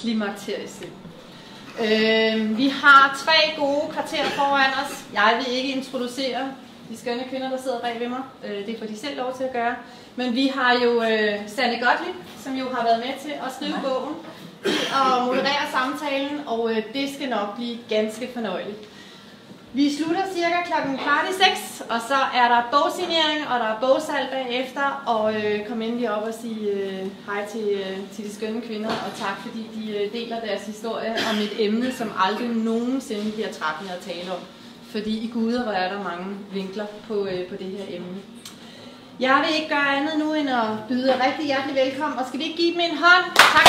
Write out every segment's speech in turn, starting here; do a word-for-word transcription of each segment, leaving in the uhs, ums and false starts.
klimakteriesild. Øh, vi har tre gode kvarterer foran os. Jeg vil ikke introducere de skønne kvinder, der sidder bag ved mig. Øh, det får de selv lov til at gøre. Men vi har jo øh, Sanne Gottlieb, som jo har været med til at skrive bogen og moderere samtalen, og øh, det skal nok blive ganske fornøjeligt. Vi slutter cirka klokken kvart i seks, og så er der bogsignering, og der er bogsalg bagefter, og øh, kom endelig op og sige øh, hej til, øh, til de skønne kvinder, og tak fordi de øh, deler deres historie om et emne, som aldrig nogensinde bliver trættende at tale om. Fordi i guder, hvor er der mange vinkler på, øh, på det her emne. Jeg vil ikke gøre andet nu, end at byde jer rigtig hjertelig velkommen, og skal vi ikke give dem en hånd? Tak.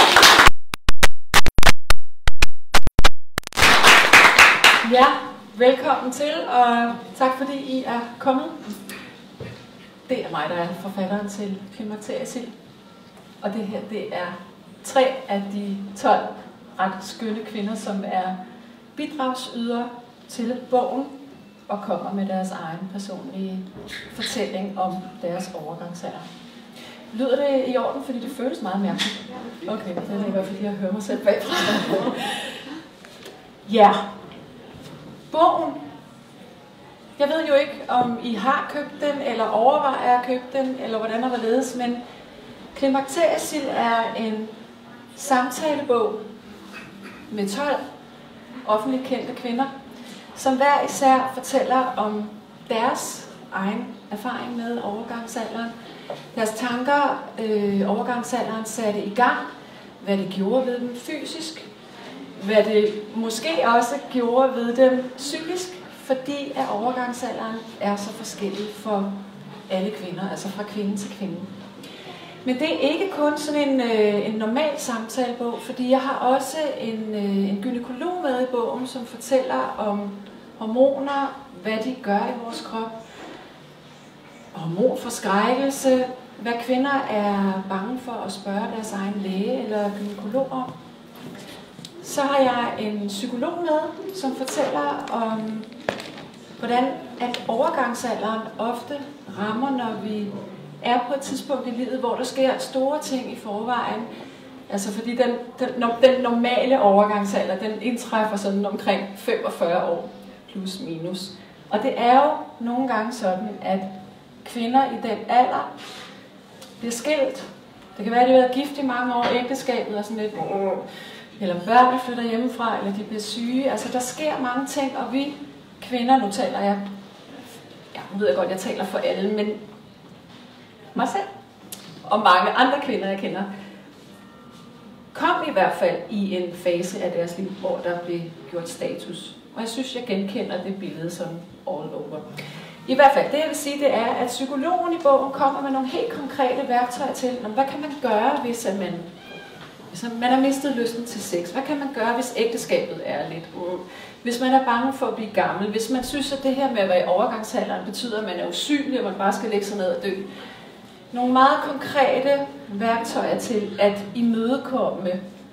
Ja, velkommen til, og tak fordi I er kommet. Det er mig, der er forfatteren til Klimakteriesild. Og det her, det er tre af de tolv ret skønne kvinder, som er bidragsydere til bogen, og kommer med deres egen personlige fortælling om deres overgangsalder. Lyder det i orden, fordi det føles meget mærkeligt? Okay, det er i hvert fald, fordi jeg hører mig selv bagfra. Ja. Bogen. Jeg ved jo ikke, om I har købt den, eller overvejer at købe den, eller hvordan der ledes, men Klimakteriesild er en samtalebog med tolv offentligt kendte kvinder, som hver især fortæller om deres egen erfaring med overgangsalderen, deres tanker, øh, overgangsalderen satte i gang, hvad det gjorde ved dem fysisk, hvad det måske også gjorde ved dem psykisk, fordi at overgangsalderen er så forskellig for alle kvinder, altså fra kvinde til kvinde. Men det er ikke kun sådan en, øh, en normal samtalebog, fordi jeg har også en, øh, en gynekolog med i bogen, som fortæller om hormoner, hvad de gør i vores krop, hormonforskrækkelse, hvad kvinder er bange for at spørge deres egen læge eller gynekolog om. Så har jeg en psykolog med, som fortæller om, hvordan at overgangsalderen ofte rammer, når vi er på et tidspunkt i livet, hvor der sker store ting i forvejen. Altså fordi den, den, den normale overgangsalder, den indtræffer sådan omkring femogfyrre år, plus minus. Og det er jo nogle gange sådan, at kvinder i den alder bliver skilt. Det kan være, at de har været gift i mange år, ægteskabet og sådan lidt, eller børnene flytter hjemmefra, eller de bliver syge. Altså der sker mange ting, og vi kvinder, nu taler jeg, ja, nu ved jeg godt, jeg taler for alle, men mig selv og mange andre kvinder, jeg kender, kom i hvert fald i en fase af deres liv, hvor der blev gjort status. Og jeg synes, jeg genkender det billede som all over. I hvert fald, det jeg vil sige, det er, at psykologen i bogen kommer med nogle helt konkrete værktøjer til, hvad kan man gøre, hvis man, hvis man har mistet lysten til sex? Hvad kan man gøre, hvis ægteskabet er lidt uh, hvis man er bange for at blive gammel? Hvis man synes, at det her med at være i overgangsalderen betyder, at man er usynlig, og man bare skal lægge sig ned og dø. Nogle meget konkrete værktøjer til at imødekomme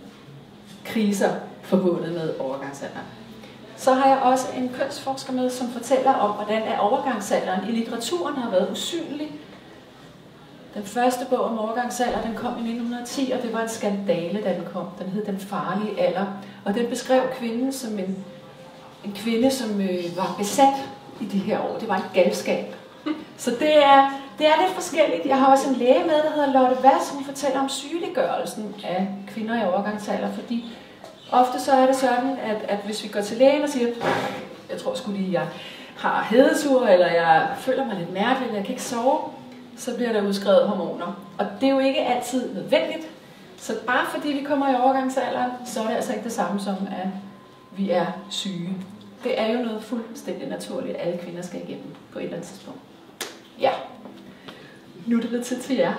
kriser forbundet med overgangsalderen. Så har jeg også en kønsforsker med, som fortæller om, hvordan overgangsalderen i litteraturen har været usynlig. Den første bog om overgangsalder, den kom i nitten ti, og det var en skandale, da den kom. Den hed Den farlige alder, og den beskrev kvinden som en, en kvinde, som øh, var besat i de her år. Det var en galskab. Så det er, det er lidt forskelligt. Jeg har også en læge med, der hedder Lotte Vass, som fortæller om sygeliggørelsen af kvinder i overgangsalder, fordi ofte så er det sådan, at, at hvis vi går til lægen og siger, jeg tror sgu lige, jeg har hedesur, eller jeg føler mig lidt mærkelig, eller jeg kan ikke sove, så bliver der udskrevet hormoner. Og det er jo ikke altid nødvendigt. Så bare fordi vi kommer i overgangsalderen, så er det altså ikke det samme som, at vi er syge. Det er jo noget fuldstændig naturligt, at alle kvinder skal igennem på et eller andet tidspunkt. Ja, nu er det blevet tid til jer.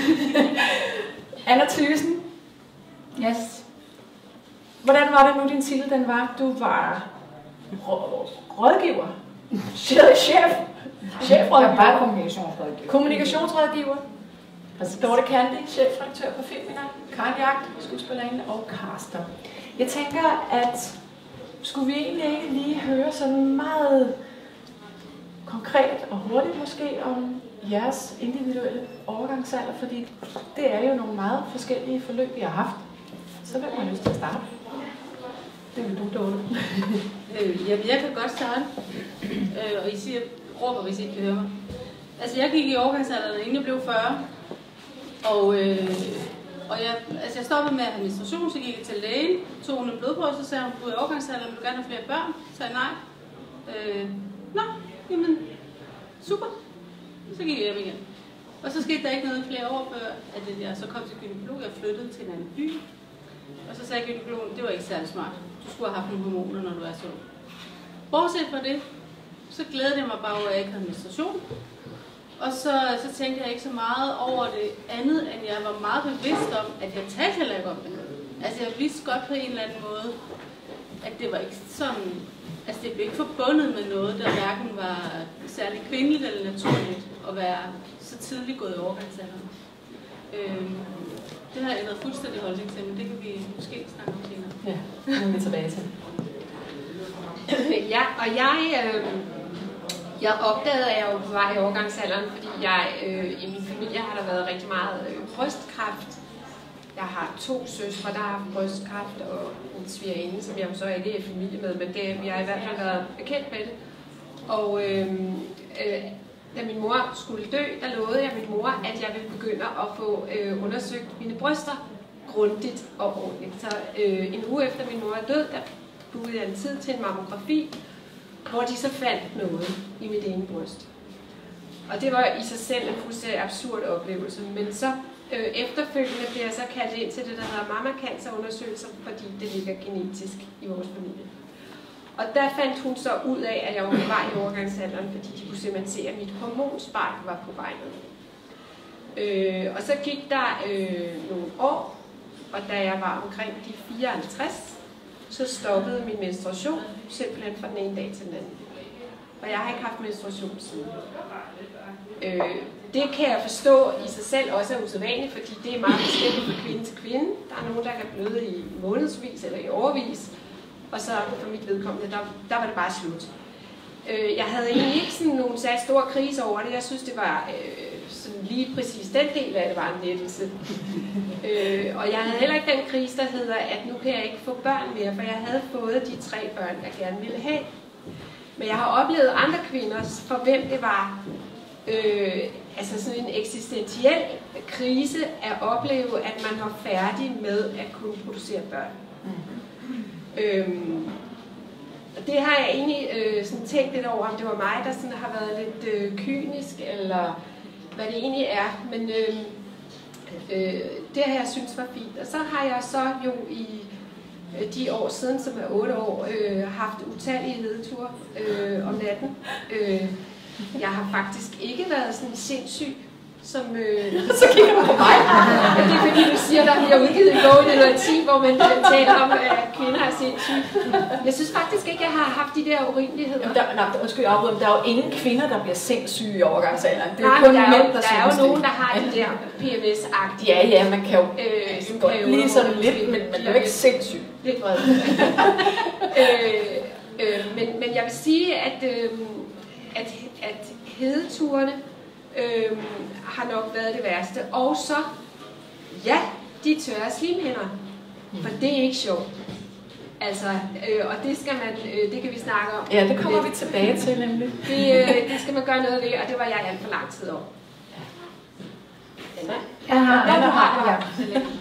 Anna Thyssen. Yes. Hvordan var det nu, din titel den var? Du var rådgiver. Chef. Chefrådgiver. Jeg var kommunikationsrådgiver. Kommunikationsrådgiver. Dorte Kandi, chefredaktør på Filmina. Karen Jagt, skuespillerinde og caster. Jeg tænker, at skulle vi egentlig ikke lige høre sådan meget konkret og hurtigt måske om jeres individuelle overgangsalder, fordi det er jo nogle meget forskellige forløb, vi har haft. Så vil man lyst til at starte. Det vil du, Dorte. øh, jamen, jeg kan godt starte. Øh, og I siger, råber, hvis I ikke kan høre mig. Altså, jeg gik i overgangsalderen, inden jeg blev fyrre. Og, øh, og jeg, altså, jeg stoppede med at have menstruation, så gik jeg til lægen, tog en blodprøve, så sagde hun, du er i overgangsalderen, vil du gerne have flere børn? Så sagde jeg nej. Øh, Nå, jamen, super. Så gik jeg hjem igen. Og så skete der ikke noget flere år før, at jeg så kom til gynekolog. Jeg flyttede til en anden by. Og så sagde gynekologen, det var ikke særlig smart. Du skulle have haft nogle hormoner, når du er så. Bortset fra det, så glædede jeg mig bare over, at jeg ikke havde menstruation. Og så, så tænkte jeg ikke så meget over det andet, end jeg var meget bevidst om, at jeg talte heller ikke om det. Altså jeg vidste godt på en eller anden måde, at det var ikke sådan, altså det blev ikke forbundet med noget, der hverken var særlig kvindeligt eller naturligt at være så tidligt gået i overgangsalderen. Øhm, det har jeg ændret fuldstændig holdning til, men det kan vi måske snakke om senere. Ja, det er vi tilbage til. Ja, og jeg, øh, jeg opdagede, at jeg var på vej i overgangsalderen, fordi jeg, øh, i min familie har der været rigtig meget øh, brystkræft. Jeg har to søstre, der har haft brystkræft, og en svigerinde, som jeg så ikke er i familie med, men det, jeg har i hvert fald været bekendt med det. Og øh, øh, da min mor skulle dø, der lovede jeg min mor, at jeg ville begynde at få øh, undersøgt mine bryster grundigt og ordentligt. Så øh, en uge efter min mor er død, der bookede jeg en tid til en mammografi, hvor de så fandt noget i mit ene bryst. Og det var i sig selv en fuldstændig absurd oplevelse, men så øh, efterfølgende blev jeg så kaldt ind til det, der hedder mammacancerundersøgelser, fordi det ligger genetisk i vores familie. Og der fandt hun så ud af, at jeg var på vej i overgangsalderen, fordi de kunne simpelthen se, at mit hormonspejl var på vej ned. Øh, og så gik der øh, nogle år, og da jeg var omkring de fireoghalvtreds, så stoppede min menstruation simpelthen fra den ene dag til den anden. Og jeg har ikke haft menstruation siden. Øh, det kan jeg forstå i sig selv også er usædvanligt, fordi det er meget forskelligt fra kvinde til kvinde. Der er nogen, der kan bløde i månedsvis eller i årevis. Og så for mit vedkommende, der, der var det bare slut. Øh, jeg havde egentlig ikke sådan nogen særlig store krise over det. Jeg synes, det var øh, sådan lige præcis den del af det var en lettelse. øh, og jeg havde heller ikke den krise, der hedder, at nu kan jeg ikke få børn mere, for jeg havde fået de tre børn, jeg gerne ville have. Men jeg har oplevet andre kvinder, for hvem det var øh, altså sådan en eksistentiel krise at opleve, at man var færdig med at kunne producere børn. Øhm, og det har jeg egentlig øh, sådan tænkt lidt over, om det var mig, der sådan har været lidt øh, kynisk, eller hvad det egentlig er. Men øh, øh, det har jeg synes var fint. Og så har jeg så jo i øh, de år siden, som er otte år, øh, haft utallige hedeture øh, om natten. Øh, jeg har faktisk ikke været sådan sindssyg. Som, øh, så kigger man på mig. Ja, det er fordi, du siger, der bliver udgivet en bog i noget ti, hvor man taler om, at kvinder er sindssyge. Jeg synes faktisk ikke, jeg har haft de der urimeligheder. Jamen, der, nej, undskyld, jeg afbryder, men der er jo ingen kvinder, der bliver sindssyge i overgangsalderen. Det er nej, kun der er mænd, jo, der, der er jo nogen, der har de der P M S-agtige. Ja, ja, man kan jo øh, som godt blive sådan lidt, men man er jo ikke sindssyg. Lidt vred. øh, øh, men, men jeg vil sige, at, øh, at, at hedeturene øh, har nok været det værste. Og så, ja, de tørre slimhinder. For det er ikke sjovt. Altså, øh, og det skal man, øh, det kan vi snakke om. Ja, det kommer vi tilbage til nemlig. Det, øh, det skal man gøre noget ved, og det var jeg alt for lang tid over. Ja. Jeg har, ja, du har det. Ja.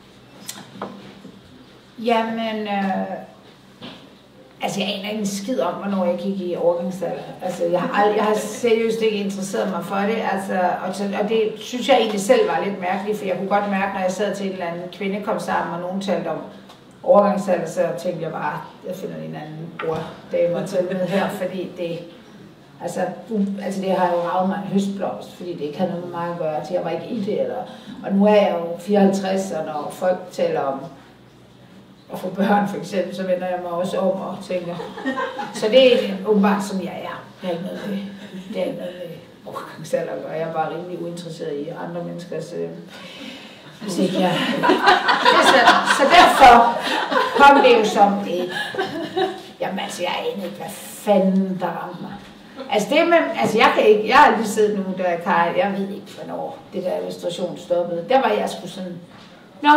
Jamen, øh, altså jeg aner ikke en skid om, hvornår jeg gik i overgangsalder. Altså jeg har, aldrig, jeg har seriøst ikke interesseret mig for det, altså, og, til, og det synes jeg egentlig selv var lidt mærkeligt, for jeg kunne godt mærke, når jeg sad til en eller anden kvinde kom sammen, og nogen talte om overgangsalder, så tænkte jeg bare, jeg finder en anden orddame at tale med her, fordi det, altså, du, altså det har jo ravet mig en høstblomst, fordi det ikke havde noget med mig at gøre, så jeg var ikke i det, eller, og nu er jeg jo fireoghalvtreds, og når folk taler om at få børn for eksempel, så vender jeg mig også om og tænker, så det er åbenbart som jeg er. Jeg er ikke noget med, det er ikke noget med overgangsalder, og jeg er bare rimelig uinteresseret i andre menneskers øh, musik, ja. Så, så derfor kom det jo som et, jamen altså jeg aner ikke, hvad fanden der ramte mig. Altså det med, altså jeg kan ikke, jeg har lige siddet nu, der Kaj, jeg ved ikke hvornår det der illustration stoppede. Der var jeg sgu sådan, nå,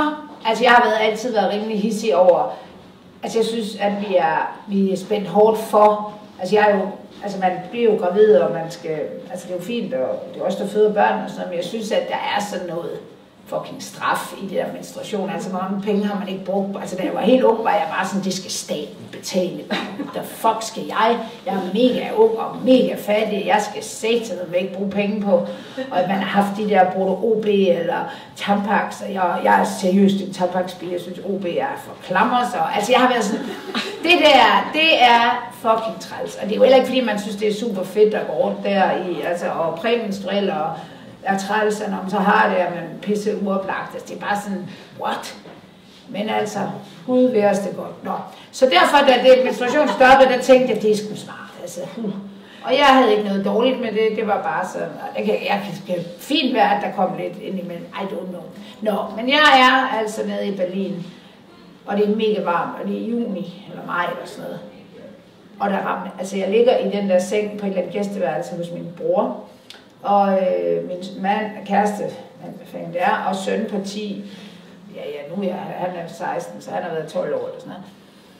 altså jeg har været, altid været rimelig hissig over, altså jeg synes, at vi er, vi er spændt hårdt for, altså jeg er jo, altså man bliver jo gravid, og man skal, altså det er jo fint, og det er også der føder børn og sådan noget, men jeg synes, at der er sådan noget fucking straf i det der menstruation. Altså, hvor mange penge har man ikke brugt? Altså, da jeg var helt ung, var jeg bare sådan, det skal staten betale. Der fuck skal jeg? Jeg er mega ung og mega fattig. Jeg skal satan ikke bruge penge på. Og man har haft de der brugt O B eller Tampax. Og jeg, jeg er seriøst en Tampax-pige. Jeg synes, O B er for klammer. Så. Altså, jeg har været sådan, det der, det er fucking træls. Og det er jo heller ikke, fordi man synes, det er super fedt at gå rundt der i, altså, og præmenstruel og er træls, og når man så har det, at man pisse uoplagt. Altså, det er bare sådan, what? Men altså, Gud væres det godt. Nå. Så derfor, da det menstruation stoppede, der tænkte jeg, det er sgu smart. Altså, uh. Og jeg havde ikke noget dårligt med det, det var bare sådan, jeg kan, jeg kan fint være, at der kom lidt ind imellem, I don't know. Nå, men jeg er altså nede i Berlin, og det er mega varmt, og det er juni, eller maj, eller sådan noget. Og der rammer, altså jeg ligger i den der seng på et eller andet gæsteværelse hos min bror, og øh, min mand, kæreste, hvad fanden det er, og søn på ti, ja, ja, nu er jeg, han er seksten, så han har været tolv år eller sådan noget.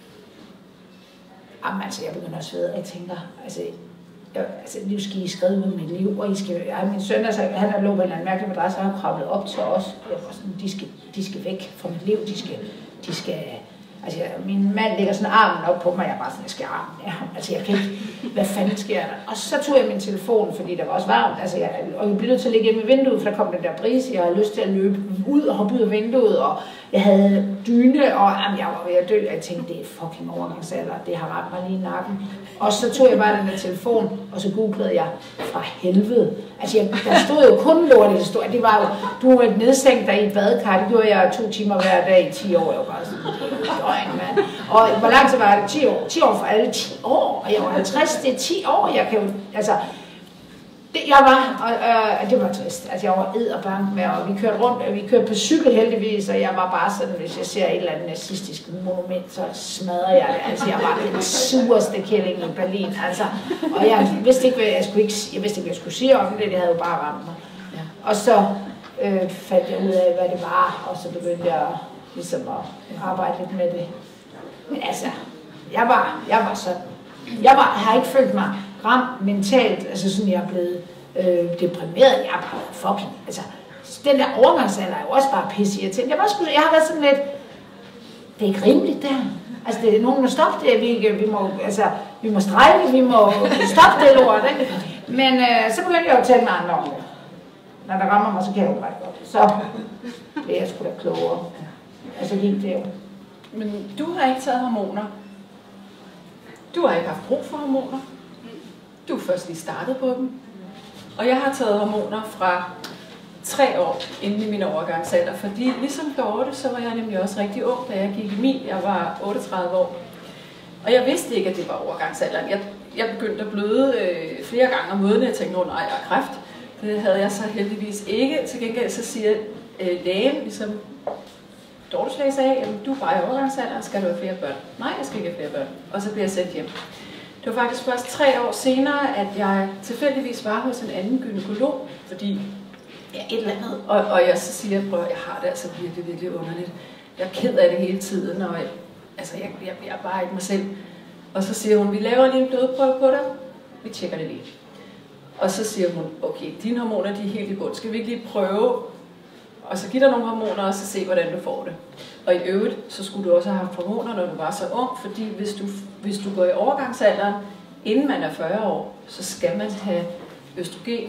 Jamen altså, jeg begynder at svede, og jeg tænker, altså, jeg, altså nu skal I skrive ud mit liv, og I skal, ja, min søn, altså, han har lå på en eller anden mærkelig madras, og han har krabbet op til os, og jeg var sådan, de skal, de skal væk fra mit liv, de skal, de skal, altså, min mand lægger sådan armen op på mig, og jeg er bare sådan, jeg skal armen af ham, altså, jeg kan ikke, hvad fanden sker der? Og så tog jeg min telefon, fordi der var også varmt, altså, jeg, og jeg blev nødt til at ligge hjemme i vinduet, for der kom den der brise, jeg havde lyst til at løbe ud og hoppe ud af vinduet, og jeg havde dyne, og jamen, jeg var ved at dø, og jeg tænkte, det er fucking overgangsalder, det har ramt mig lige i nakken. Og så tog jeg bare den der telefon, og så googlede jeg fra helvede. Altså, jeg, der stod jo kun lort i det stod. Det var jo, du var nedsænkt dig i et badekar, det gjorde jeg to timer hver dag i ti år. Jeg var bare sådan, døgn, mand. Og hvor lang tid var det? ti år? ti år for alle ti år, og jeg var halvtreds, det er ti år, jeg kan jo, altså, det, jeg var, og, og det var trist. Altså, jeg var edderbank med, og vi kørte rundt, og vi kørte på cykel heldigvis, og jeg var bare sådan, hvis jeg ser et eller andet nazistisk monument, så smadrer jeg det. Altså, jeg var den sureste kælling i Berlin, altså, og jeg vidste ikke, hvad jeg skulle, ikke, jeg vidste ikke, hvad jeg skulle sige om det, det havde jo bare ramt mig. Ja. Og så øh, fandt jeg ud af, hvad det var, og så begyndte jeg ligesom at arbejde lidt med det. Men altså, jeg var, jeg var sådan, jeg var, jeg har ikke følt mig ramt mentalt, altså sådan, jeg er blevet øh, deprimeret, jeg er bare fucking, altså, den der overgangsalder er jo også bare pisse irriterende. Jeg, jeg har været sådan lidt, det er ikke rimeligt der. Altså, det er nogen, der stopper det, vi, vi må, altså, vi må strejke, vi må stoppe det lort, ikke? Men øh, så begyndte jeg jo at tale med andre om det. Når der rammer mig, så kan jeg jo ret godt. Så bliver jeg sgu da klogere. Altså, gik det jo. Men du har ikke taget hormoner. Du har ikke haft brug for hormoner. Du er først lige startet på dem. Og jeg har taget hormoner fra tre år inden i min overgangsalder, fordi ligesom Dorte, så var jeg nemlig også rigtig ung, da jeg gik i min. Jeg var otteogtredive år. Og jeg vidste ikke, at det var overgangsalderen. Jeg, jeg begyndte at bløde øh, flere gange om måneden, jeg tænkte, nej, jeg har kræft. Det havde jeg så heldigvis ikke. Til gengæld så siger øh, lægen, ligesom Dortes læge sagde, at du er bare i overgangsalderen, skal du have flere børn? Nej, jeg skal ikke have flere børn. Og så bliver jeg sendt hjem. Det var faktisk først tre år senere, at jeg tilfældigvis var hos en anden gynekolog, fordi ja, et eller andet. Og, og jeg så siger, prøv, jeg har det altså virkelig, virkelig underligt. Jeg er ked af det hele tiden, og jeg, altså, jeg, jeg, jeg er bare ikke mig selv. Og så siger hun, vi laver lige en blodprøve på dig. Vi tjekker det lige. Og så siger hun, okay, dine hormoner de er helt i bund. Skal vi ikke lige prøve, og så give dig nogle hormoner, og så se, hvordan du får det. Og i øvrigt, så skulle du også have haft hormoner, når du var så ung, fordi hvis du, hvis du går i overgangsalderen, inden man er fyrre år, så skal man have østrogen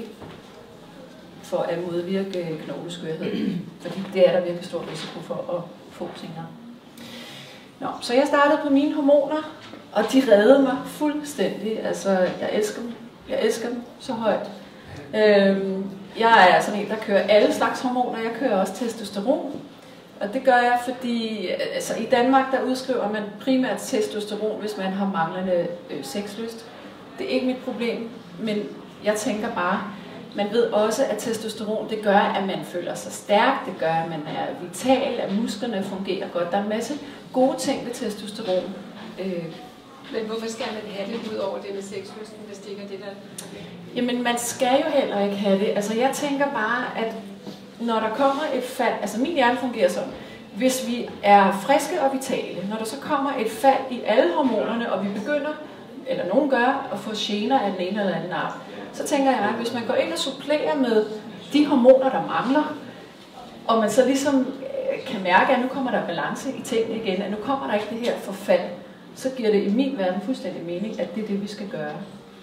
for at modvirke knogleskørhed. Fordi det er der virkelig stor risiko for at få senere. Nå, så jeg startede på mine hormoner, og de reddede mig fuldstændig. Altså, jeg elsker dem. Jeg elsker dem så højt. Øhm, jeg er sådan en, der kører alle slags hormoner. Jeg kører også testosteron. Og det gør jeg, fordi altså, i Danmark, der udskriver man primært testosteron, hvis man har manglende øh, sexlyst. Det er ikke mit problem, men jeg tænker bare, man ved også, at testosteron, det gør, at man føler sig stærk, det gør, at man er vital, at musklerne fungerer godt. Der er en masse gode ting ved testosteron. Øh, Men hvorfor skal man have det ud over det med sexlysten, hvis det ikke er det, der... Jamen, man skal jo heller ikke have det. Altså, jeg tænker bare, at når der kommer et fald... Altså, min hjerne fungerer sådan. hvis vi er friske og vitale, når der så kommer et fald i alle hormonerne, og vi begynder, eller nogen gør, at få gener af den ene eller anden art, så tænker jeg, at hvis man går ind og supplerer med de hormoner, der mangler, og man så ligesom kan mærke, at nu kommer der balance i tingene igen, at nu kommer der ikke det her forfald, så giver det i min verden fuldstændig mening, at det er det, vi skal gøre.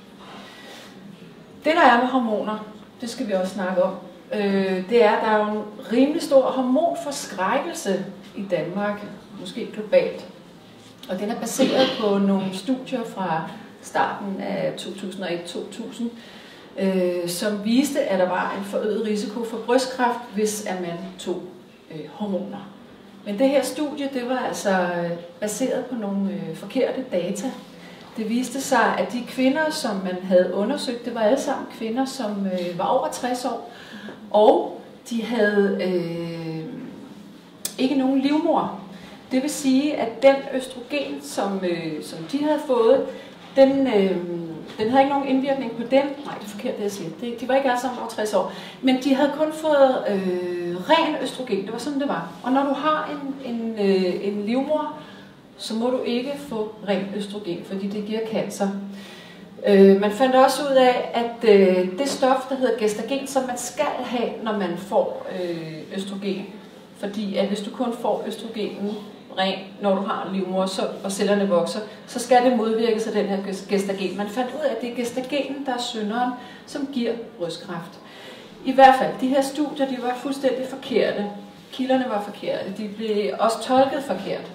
Det, der er med hormoner, det skal vi også snakke om, øh, det er, at der er jo en rimelig stor hormonforskrækkelse i Danmark, måske globalt. Og den er baseret på nogle studier fra starten af to tusind og et til to tusind, øh, som viste, at der var en forøget risiko for brystkræft, hvis at man tog øh, hormoner. Men det her studie, det var altså baseret på nogle øh, forkerte data. Det viste sig, at de kvinder, som man havde undersøgt, det var alle sammen kvinder, som øh, var over tres år, og de havde øh, ikke nogen livmor. Det vil sige, at den østrogen, som, øh, som de havde fået, den, øh, den havde ikke nogen indvirkning på dem. Nej, det er forkert, det jeg siger. De, de var ikke alle sammen over tres år. Men de havde kun fået øh, ren østrogen. Det var sådan, det var. Og når du har en, en, øh, en livmor, så må du ikke få ren østrogen, fordi det giver cancer. Øh, man fandt også ud af, at øh, det stof, der hedder gestagen, som man skal have, når man får øh, østrogen, fordi at hvis du kun får østrogenen ren, når du har livmor så, og cellerne vokser, så skal det modvirkes af den her gestagen. Man fandt ud af, at det er gestagenen, der er synderen, som giver brystkræft. I hvert fald, de her studier, de var fuldstændig forkerte. Kilderne var forkerte. De blev også tolket forkert.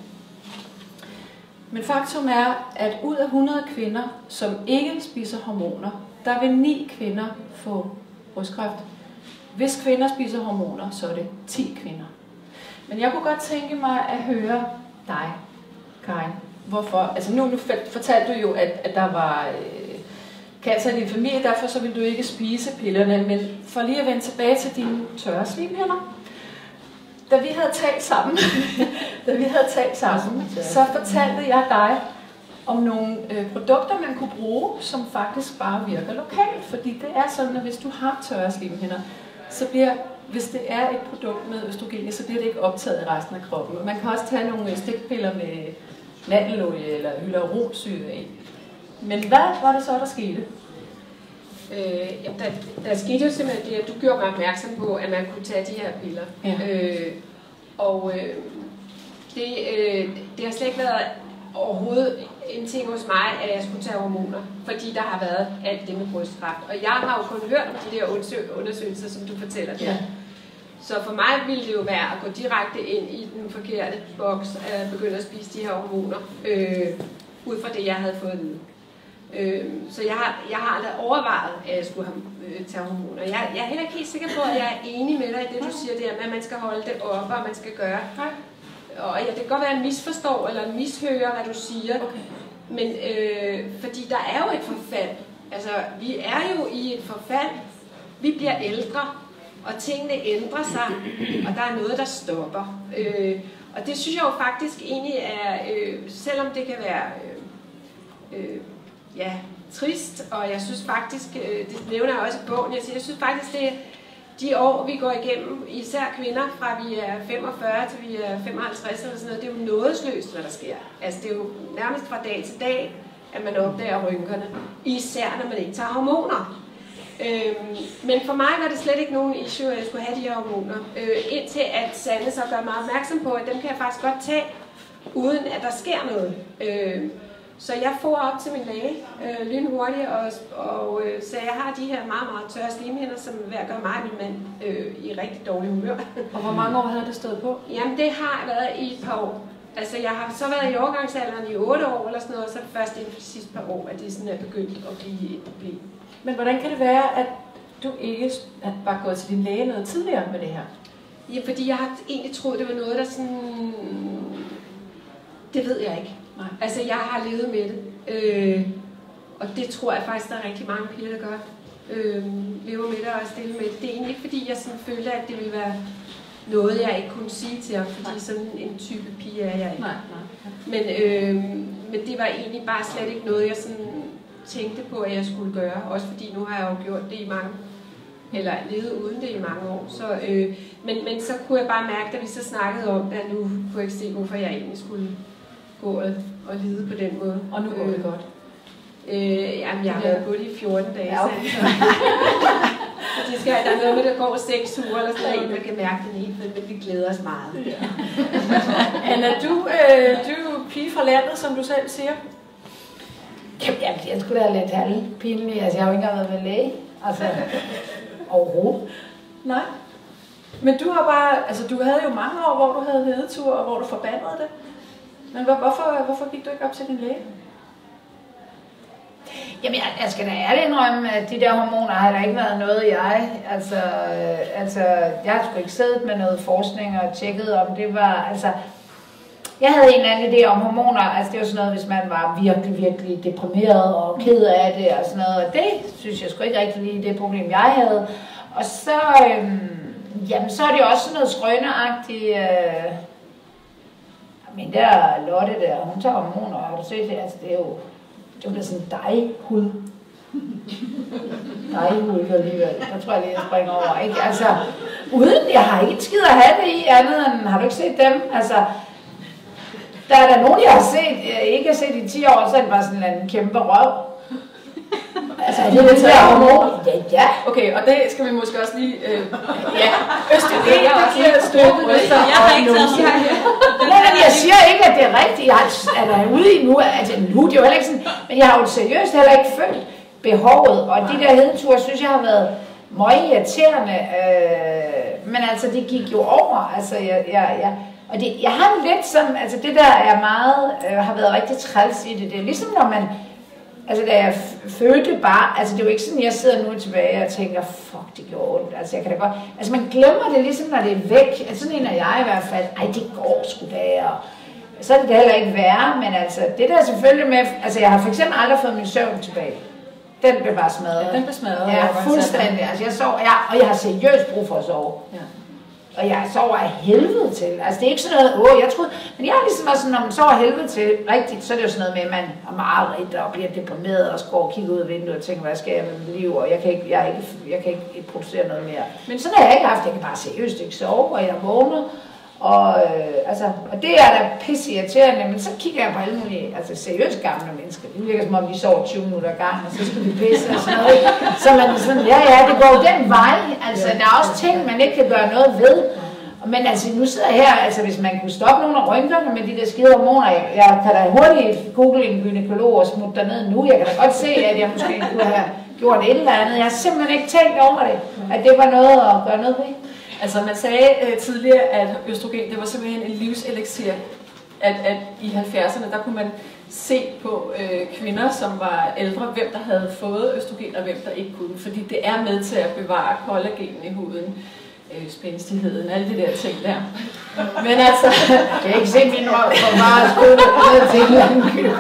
Men faktum er, at ud af hundrede kvinder, som ikke spiser hormoner, der vil ni kvinder få brystkræft. Hvis kvinder spiser hormoner, så er det ti kvinder. Men jeg kunne godt tænke mig at høre dig, Karin. Hvorfor? Altså nu, nu fortalte du jo, at, at der var øh, cancer i din familie, derfor så vil du ikke spise pillerne. Men for lige at vende tilbage til dine tørre slimhinder. Da vi havde talt sammen, da vi havde talt sammen, så fortalte jeg dig om nogle øh, produkter, man kunne bruge, som faktisk bare virker lokalt. Fordi det er sådan, at hvis du har tørre slimhinder, så bliver, hvis det er et produkt med østrogen, så bliver det ikke optaget i resten af kroppen. Man kan også tage nogle stikpiller med mandelolie eller hyaluronsyre i. Men hvad var det så, der skete? Øh, jamen, der, der skete jo simpelthen det, at du gjorde mig opmærksom på, at man kunne tage de her piller. Ja. Øh, og øh, det, øh, det har slet ikke været overhovedet en ting hos mig, at jeg skulle tage hormoner, fordi der har været alt det med brystkræft. Og jeg har jo kun hørt om de der undersøgelser, som du fortæller der. Ja. Så for mig ville det jo være at gå direkte ind i den forkerte boks og begynde at spise de her hormoner, øh, ud fra det, jeg havde fået at vide. Øh, så jeg har, jeg har aldrig overvejet, at jeg skulle have, øh, tage hormoner. Jeg, jeg er heller ikke helt sikker på, at jeg er enig med dig i det, du siger der med, at man skal holde det oppe, og man skal gøre. Nej. Og ja, det kan godt være, at jeg misforstår eller mishører, hvad du siger. Okay. Men øh, fordi der er jo et forfald. Altså, vi er jo i et forfald. Vi bliver ældre, og tingene ændrer sig, og der er noget, der stopper. Øh, og det synes jeg jo faktisk egentlig er, øh, selvom det kan være øh, øh, ja, trist, og jeg synes faktisk, øh, det nævner jeg også i bogen, jeg, siger, jeg synes faktisk, det er de år, vi går igennem, især kvinder, fra vi er femogfyrre til vi er femoghalvtreds eller sådan noget, det er jo nådesløst, hvad der sker. Altså, det er jo nærmest fra dag til dag, at man opdager rynkerne. Især, når man ikke tager hormoner. Øhm, men for mig var det slet ikke nogen issue, at jeg skulle have de her hormoner. Øh, indtil at Sanne så gør mig opmærksom på, at dem kan jeg faktisk godt tage, uden at der sker noget. Øh, Så jeg får op til min læge øh, lynhurtigt og, og øh, sagde, at jeg har de her meget, meget tørre slimhinder, som vil gøre mig og min mand øh, i rigtig dårlig humør. Og hvor mange år havde det stået på? Jamen det har været i et par år. Altså jeg har så været i overgangsalderen i otte år eller sådan noget, og så først inden for de sidste par år, at det sådan er begyndt at blive et problem. Men hvordan kan det være, at du ikke var gået til din læge noget tidligere med det her? Ja, fordi jeg har egentlig troet, det var noget, der sådan... Det ved jeg ikke. Nej. Altså, jeg har levet med det, øh, og det tror jeg faktisk, der er rigtig mange piger, der gør. Øh, lever med det og er stille med det. Det er egentlig ikke, fordi jeg sådan følte, at det ville være noget, jeg ikke kunne sige til ham, fordi sådan en type pige er jeg ikke. Nej, nej. Men, øh, men det var egentlig bare slet ikke noget, jeg sådan tænkte på, at jeg skulle gøre. Også fordi nu har jeg jo gjort det i mange, eller levet uden det i mange år. Så, øh, men, men så kunne jeg bare mærke, da vi så snakkede om det, at nu kunne jeg ikke se, hvorfor jeg egentlig skulle gå og, og lide på den måde. Og nu går det godt. Øh, jamen, jeg har været på det i fjorten dage, ja, okay. så det skal, der er noget med, der går seks uger, eller sådan noget, man kan mærke den helt, men vi glæder os meget. Ja. Anna, du, øh, du er jo pige fra landet, som du selv siger. Jamen, jeg, jeg skulle da lidt halvpinlig. Altså, jeg har jo ikke engang været med læge. Altså, overhovedet. Nej. Men du har bare, altså du havde jo mange år, hvor du havde hedetur, og hvor du forbandede det. Men hvor, hvorfor, hvorfor gik du ikke op til din læge? Jamen, jeg, jeg skal da ærligt indrømme, at de der hormoner har der ikke været noget, jeg... Altså, øh, altså jeg har sgu ikke siddet med noget forskning og tjekket, om det var... Altså, jeg havde en eller anden idé om hormoner. Altså, det var sådan noget, hvis man var virkelig, virkelig deprimeret og ked af det og sådan noget. Og det synes jeg sgu ikke rigtig lige det problem, jeg havde. Og så... Øhm, jamen, så er det jo også sådan noget skrøneagtigt... Øh, min der Lotte der, hun tager hormoner, har du set det? Altså, det er jo... Det var sådan en dejhud. Dejhud alligevel. Der tror jeg lige, jeg springer over. Ikke? Altså, uden, jeg har ikke et skid at have det i andet end, har du ikke set dem? Altså, der er der nogen, jeg har set, jeg ikke har set i ti år, så er det bare sådan en kæmpe røv. Altså, det er det der hormon. Ja, ja. Okay, og det skal vi måske også lige... Øh, ja, østrogen, der giver støtte. Jeg har ikke taget mig. Nej, men jeg siger ikke, at det er rigtigt. Jeg er der ude i nu. Altså, nu det er jo heller ikke sådan... Men jeg har jo seriøst heller ikke følt behovet. Og de der hedeture, synes jeg har været meget irriterende. Øh, men altså, det gik jo over. Altså, jeg... jeg, jeg og det, jeg har lidt som... Altså, det der er meget... Øh, har været rigtig træls i det. Det er ligesom, når man... Altså, da jeg fødte bare, altså det er jo ikke sådan, jeg sidder nu tilbage og tænker, fuck, det gjorde ondt. Altså, jeg kan da godt, altså man glemmer det ligesom, når det er væk. Altså, sådan en af jeg i hvert fald, ej, det går sgu da, og så er det da heller ikke værre, men altså, det der selvfølgelig med, altså jeg har for eksempel aldrig fået min søvn tilbage. Den blev bare smadret. Ja, den blev smadret. Ja, fuldstændig. Altså, jeg sov, ja, og jeg har seriøst brug for at sove. Ja. Og jeg sover af helvede til. Altså det er ikke sådan noget, åh, jeg troede, men jeg er ligesom også sådan, når man sover af helvede til rigtigt, så er det jo sådan noget med, at man er mareridt og bliver deprimeret og går og kigger ud af vinduet og tænker, hvad skal jeg med mit liv, og jeg kan ikke, jeg er ikke, jeg kan ikke producere noget mere. Men sådan har jeg ikke haft, jeg kan bare seriøst ikke sove, og jeg vågner. Og, øh, altså, og det er da pisse irriterende, men så kigger jeg på alle mulige, altså seriøst gamle mennesker. Det virker som om, de sover tyve minutter ad gangen, og så skal de pisse og sådan noget. Så man er sådan, ja ja, det går jo den vej. Altså, der er også ting, man ikke kan gøre noget ved. Men altså, nu sidder jeg her, altså hvis man kunne stoppe nogle af rynkerne med de der skide hormoner, jeg, jeg kan da hurtigt google en gynekolog og smutte derned nu. Jeg kan da godt se, at jeg måske kunne have gjort et eller andet. Jeg har simpelthen ikke tænkt over det, at det var noget at gøre noget ved. Altså man sagde øh, tidligere, at østrogen, det var simpelthen en livseliksir, at, at i halvfjerdserne, der kunne man se på øh, kvinder, som var ældre, hvem der havde fået østrogen og hvem der ikke kunne, fordi det er med til at bevare kollagen i huden, øh, spændstigheden, alle de der ting der. Men altså, jeg kan ikke se min røv for bare at skudde ned til en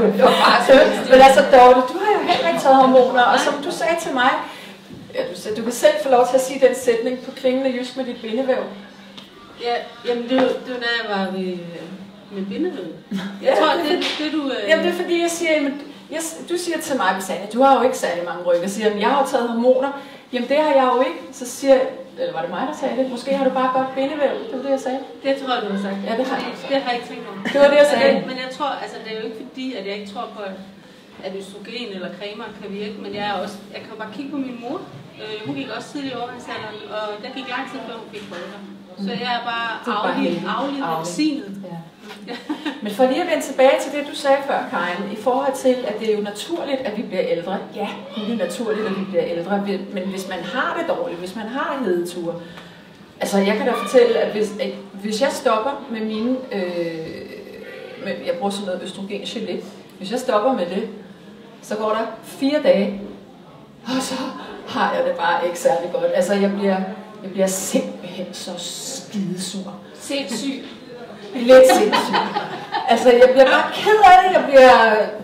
men altså Dorte, du har jo heller ikke taget hormoner, og som du sagde til mig, ja, du, du kan selv få lov til at sige den sætning på klingende jysk med dit bindevæv. Ja, jamen det var, det var da jeg var ved, med bindevæv. Jeg tror, det, det du... Øh... Jamen det er fordi, jeg siger, jamen, jeg, du siger til mig, Sanja, du har jo ikke særlig mange ryg. Jeg siger, jamen, jeg har jo taget hormoner. Jamen det har jeg jo ikke. Så siger jeg, eller var det mig, der sagde det? Måske har du bare godt bindevæv. Det var det, jeg sagde. Det tror jeg, du har sagt. Ja, det har jeg. Det har jeg ikke tænkt over. Det var det, jeg sagde. Men, men jeg tror, altså det er jo ikke fordi, at jeg ikke tror på, at østrogen eller cremer kan virke. Men jeg, er også, jeg kan bare kigge på min mor. Øh, hun gik også tidligt i overgangsalderen, og der gik lang tid før hun fik forældre. Så jeg er bare aflig vaccinet. Ja. Men for lige at vende tilbage til det, du sagde før, Karin, i forhold til, at det er jo naturligt, at vi bliver ældre. Ja, det er naturligt, at vi bliver ældre, men hvis man har det dårligt, hvis man har hedeture, altså jeg kan da fortælle, at hvis, at hvis jeg stopper med mine, øh, med, jeg bruger sådan noget østrogen-gelé, hvis jeg stopper med det, så går der fire dage, og så har jeg det bare ikke særlig godt. Altså jeg bliver, jeg bliver simpelthen så skidesur. Sindssyg. Lidt sindssyg. Altså, jeg bliver bare ked af det, jeg bliver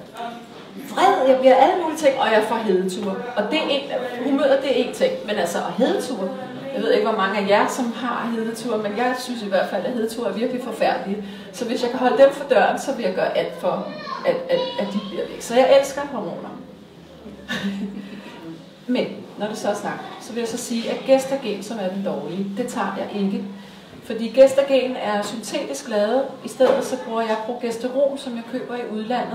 vred, jeg bliver alle mulige ting, og jeg får hedeture. Og det er en, humøret, det er én ting, men altså, og hedeture, jeg ved ikke, hvor mange af jer, som har hedeture, men jeg synes i hvert fald, at hedeture er virkelig forfærdelige. Så hvis jeg kan holde dem for døren, så vil jeg gøre alt for, at, at, at de bliver væk. Så jeg elsker hormoner. Men når det så er sagt, så vil jeg så sige, at gestagen, som er den dårlige, det tager jeg ikke. Fordi gestagen er syntetisk lavet. I stedet så bruger jeg progesteron, som jeg køber i udlandet.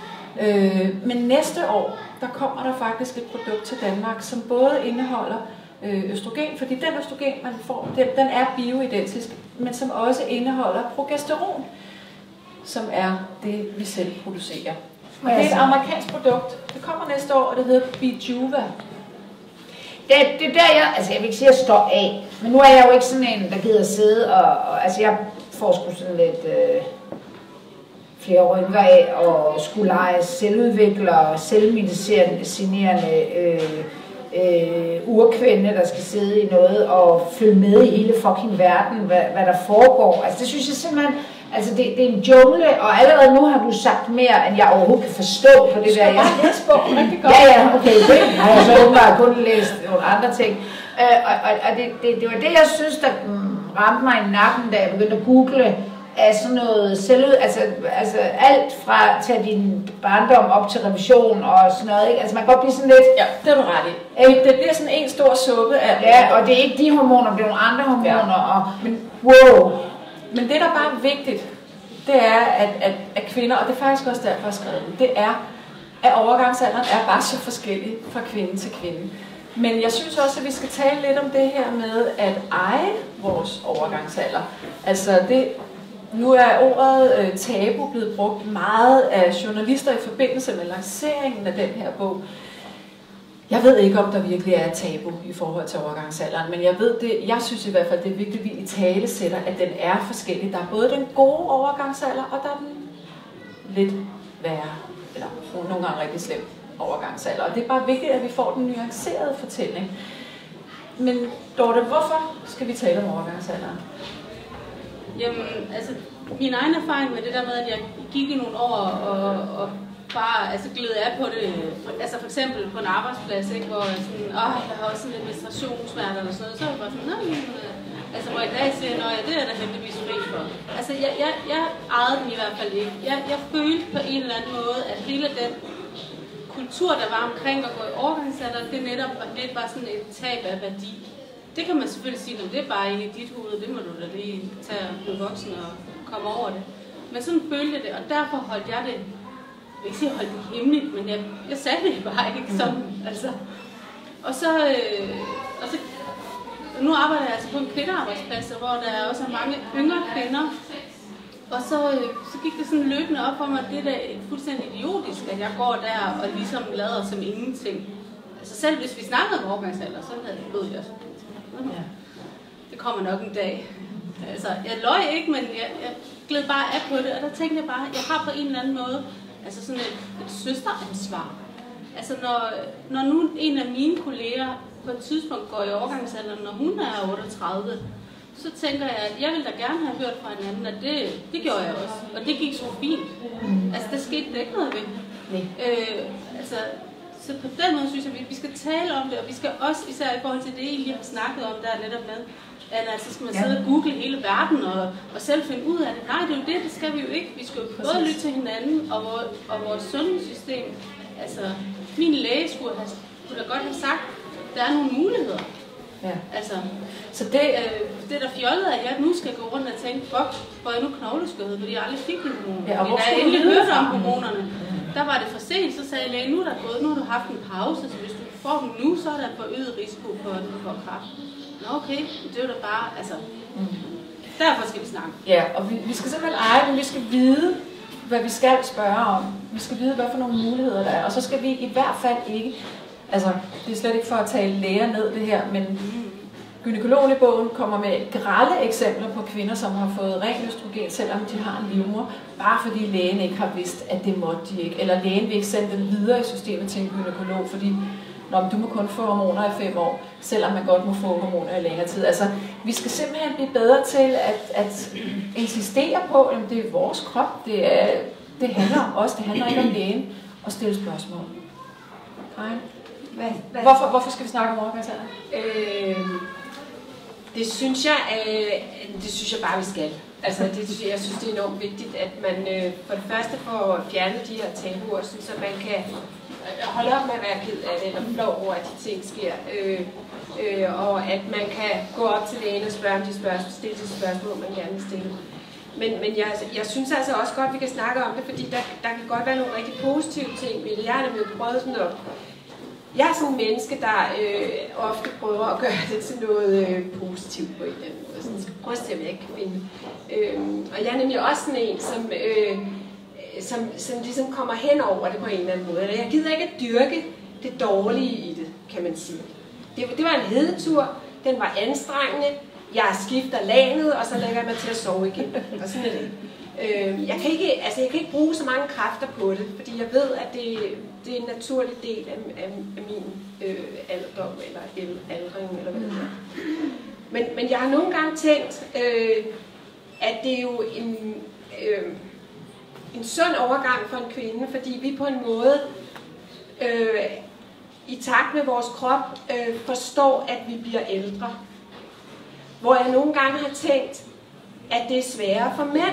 Øh, men næste år, der kommer der faktisk et produkt til Danmark, som både indeholder øh, østrogen, fordi den østrogen, man får, den, den er bioidentisk, men som også indeholder progesteron, som er det, vi selv producerer. Og det er et amerikansk produkt. Det kommer næste år, og det hedder Bijuva. Det, det er der, jeg, altså jeg vil ikke sige, at jeg står af, men nu er jeg jo ikke sådan en, der gider sidde, og, og altså jeg får sgu sådan lidt øh, flere rynker af, og skulle lege selvudviklere, selvmedicinerende øh, øh, urkvinde, der skal sidde i noget og følge med i hele fucking verden, hvad, hvad der foregår. Altså det synes jeg simpelthen, altså det, det er en jungle, og allerede nu har du sagt mere, end jeg overhovedet kan forstå på det der. Jeg skal bare læse bogen rigtig godt. Ja, ja, okay, det har jeg så åbenbart kun læst nogle andre ting. Øh, og og, og det, det, det var det, jeg synes, der ramte mig i nakken, da jeg begyndte at google af sådan noget selvud, altså, altså alt fra at tage din barndom op til revision og sådan noget, ikke? Altså man kan godt blive sådan lidt... Ja, det er du ret i. Øh, det bliver sådan en stor suppe af... Ja, og det er ikke de hormoner, det er nogle andre hormoner, ja. Og... Men, wow! Men det, der bare er vigtigt, det er, at, at, at kvinder, og det er faktisk også derfor, jeg har skrevet det, det er, at overgangsalderen er bare så forskellig fra kvinde til kvinde. Men jeg synes også, at vi skal tale lidt om det her med at eje vores overgangsalder. Altså det... Nu er ordet øh, tabu blevet brugt meget af journalister i forbindelse med lanceringen af den her bog. Jeg ved ikke, om der virkelig er et tabu i forhold til overgangsalderen, men jeg ved det, jeg synes i hvert fald, det er vigtigt, at vi i tale sætter, at den er forskellig. Der er både den gode overgangsalder, og der er den lidt værre, eller nogle gange rigtig slem overgangsalder. Og det er bare vigtigt, at vi får den nuancerede fortælling. Men Dorte, hvorfor skal vi tale om overgangsalderen? Jamen, altså, min egen erfaring med det der med, at jeg gik i nogle år og, og bare altså, gled af på det, altså for eksempel på en arbejdsplads, ikke, hvor jeg sådan, åh, jeg har også sådan lidt menstruationssmerter eller sådan noget, så var jeg bare sådan, nej, altså hvor i dag siger jeg, ja, det er der heldigvis fri for. Altså, jeg, jeg, jeg ejede den i hvert fald ikke. Jeg, jeg følte på en eller anden måde, at hele den kultur, der var omkring at gå i overgangsalder, det netop lidt var sådan et tab af værdi. Det kan man selvfølgelig sige, at det er bare ikke i dit hoved, det må du da lige tage og blive voksen og komme over det. Men sådan følte jeg det, og derfor holdt jeg det, jeg vil ikke sige holdt det hemmeligt, men jeg, jeg sagde det bare ikke sådan, altså. Og så, øh, og så, nu arbejder jeg altså på en kvindearbejdsplads, hvor der også er mange yngre kvinder, og så, øh, så gik det sådan løbende op for mig, at det er fuldstændig idiotisk, at jeg går der og ligesom lader som ingenting. Altså selv hvis vi snakkede om overgangsalder, så lød jeg sådan. Ja. Det kommer nok en dag. Altså, jeg løj ikke, men jeg, jeg gled bare af på det, og der tænkte jeg bare, at jeg har på en eller anden måde, altså sådan et, et søsteransvar. Altså, når, når nu en af mine kolleger på et tidspunkt går i overgangsalderen, når hun er otteogtredive, så tænker jeg, at jeg ville da gerne have hørt fra en anden, at det, det gjorde jeg også. Og det gik så fint. Altså, der skete der ikke noget ved. Øh, altså, Så på den måde synes jeg, at vi skal tale om det, og vi skal også, især i forhold til det, I lige har snakket om, der er netop med, at altså skal man sidde og google hele verden og, og selv finde ud af det. Nej, det er jo det, det skal vi jo ikke. Vi skal jo både lytte til hinanden og, vor, og vores sundhedssystem. Altså, min læge skulle, have, skulle da godt have sagt, at der er nogle muligheder. Ja. Altså, så det, øh, det der fjollet er, at jeg nu skal gå rundt og tænke, fuck, får jeg nu knogleskørhed, fordi jeg aldrig fik en hormon. Ja, og da jeg endelig hørte om hormonerne, der var det for sent, så sagde lægen, nu er der gået, nu har du haft en pause, så hvis du får dem nu, så er der forøget risiko for, at du får kræft. Nå okay, det er jo da bare, altså, mm. derfor skal vi snakke. Ja, og vi, vi skal simpelthen eje det, vi skal vide, hvad vi skal spørge om. Vi skal vide, hvad for nogle muligheder der er, og så skal vi i hvert fald ikke, altså, det er slet ikke for at tale læger ned det her, men mm. gynækologen i bogen kommer med grelle eksempler på kvinder, som har fået ren østrogen, selvom de har en livmor, bare fordi lægen ikke har vidst, at det måtte de ikke. Eller lægen vil ikke sende den videre i systemet til en gynækolog, fordi nå, du må kun få hormoner i fem år, selvom man godt må få hormoner i længere tid. Altså, vi skal simpelthen blive bedre til at, at insistere på, at det er vores krop, det, er, det handler om os, det handler ikke om lægen, og stille spørgsmål. Karin? Hvad, hvad? Hvorfor, hvorfor skal vi snakke om overgangsalder? Øh, det synes jeg, øh, det synes jeg bare, vi skal. Altså, det, jeg synes, det er enormt vigtigt, at man øh, for det første får fjernet de her tabuer, så man kan holde op med at være ked af det, eller flov over, at de ting sker. Øh, øh, og at man kan gå op til lægen og spørge om de spørgsmål, stille de spørgsmål, man gerne vil stille. Men, men jeg, jeg synes altså også godt, at vi kan snakke om det, fordi der, der kan godt være nogle rigtig positive ting ved det. Jeg har nemlig prøvet sådan noget. Jeg er sådan en menneske, der øh, ofte prøver at gøre det til noget øh, positivt på en eller anden måde. Så jeg skal prøve at se, om jeg ikke kan finde. Øh, og jeg er nemlig også sådan en, som, øh, som, som ligesom kommer hen over det på en eller anden måde. Eller jeg gider ikke at dyrke det dårlige i det, kan man sige. Det, det var en hedetur, den var anstrengende. Jeg skifter lanet, og så lægger jeg mig til at sove igen. Og sådan er det. Øh, jeg, kan ikke, altså jeg kan ikke bruge så mange kræfter på det, fordi jeg ved, at det, det er en naturlig del af, af, af min øh, alderdom, eller aldring, eller hvad det er. Men, men jeg har nogle gange tænkt, øh, at det er jo en, øh, en sund overgang for en kvinde, fordi vi på en måde, øh, i takt med vores krop, øh, forstår, at vi bliver ældre. Hvor jeg nogle gange har tænkt, at det er sværere for mænd.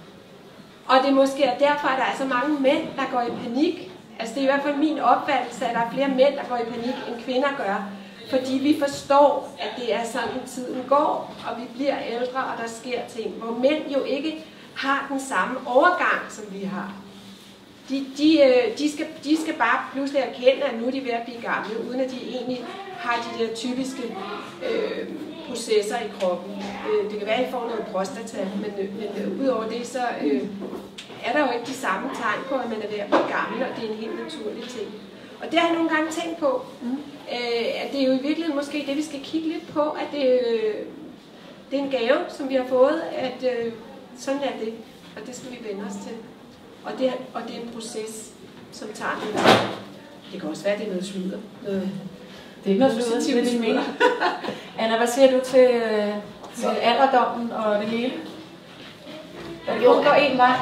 Og det måske er derfor, at der er så mange mænd, der går i panik. Altså det er i hvert fald min opfattelse, at der er flere mænd, der går i panik, end kvinder gør. Fordi vi forstår, at det er sådan, tiden går, og vi bliver ældre, og der sker ting. Hvor mænd jo ikke har den samme overgang, som vi har. De, de, de, skal, de skal bare pludselig erkende, at nu er de ved at blive gamle, uden at de egentlig har de der typiske øh, processer i kroppen. Øh, det kan være, at I får noget prostata, men, men øh, udover det, så øh, er der jo ikke de samme tegn på, at man er ved at blive gammel, og det er en helt naturlig ting. Og det har jeg nogle gange tænkt på, mm. øh, at det er jo i virkeligheden måske det, vi skal kigge lidt på, at det, øh, det er en gave, som vi har fået, at øh, sådan er det, og det skal vi vende os til. Og det, og det er en proces, som tager lidt af. Det kan også være, at det er noget sludder. Noget det er ikke noget sludder, det er det, Anna, hvad siger du til, til alderdommen og det hele? Der jo går en vej.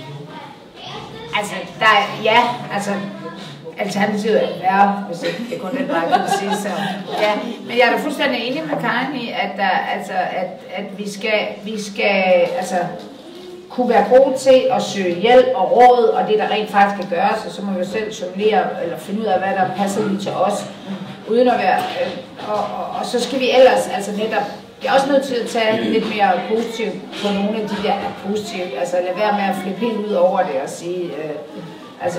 Altså, der er, ja, altså, alternativet er værre, hvis ikke det kun den vej, kan man sige. Så, ja. Men jeg er da fuldstændig enig med Karin i, at, der, altså, at, at vi skal, vi skal altså, kunne være gode til at søge hjælp og råd, og det der rent faktisk kan gøres, og så må vi jo selv jonglere, eller finde ud af, hvad der passer lige til os, uden at være, øh, og, og, og så skal vi ellers, altså netop, jeg er også nødt til at tage lidt mere positivt på nogle af de der positive, altså lade være med at flippe helt ud over det og sige, øh, altså,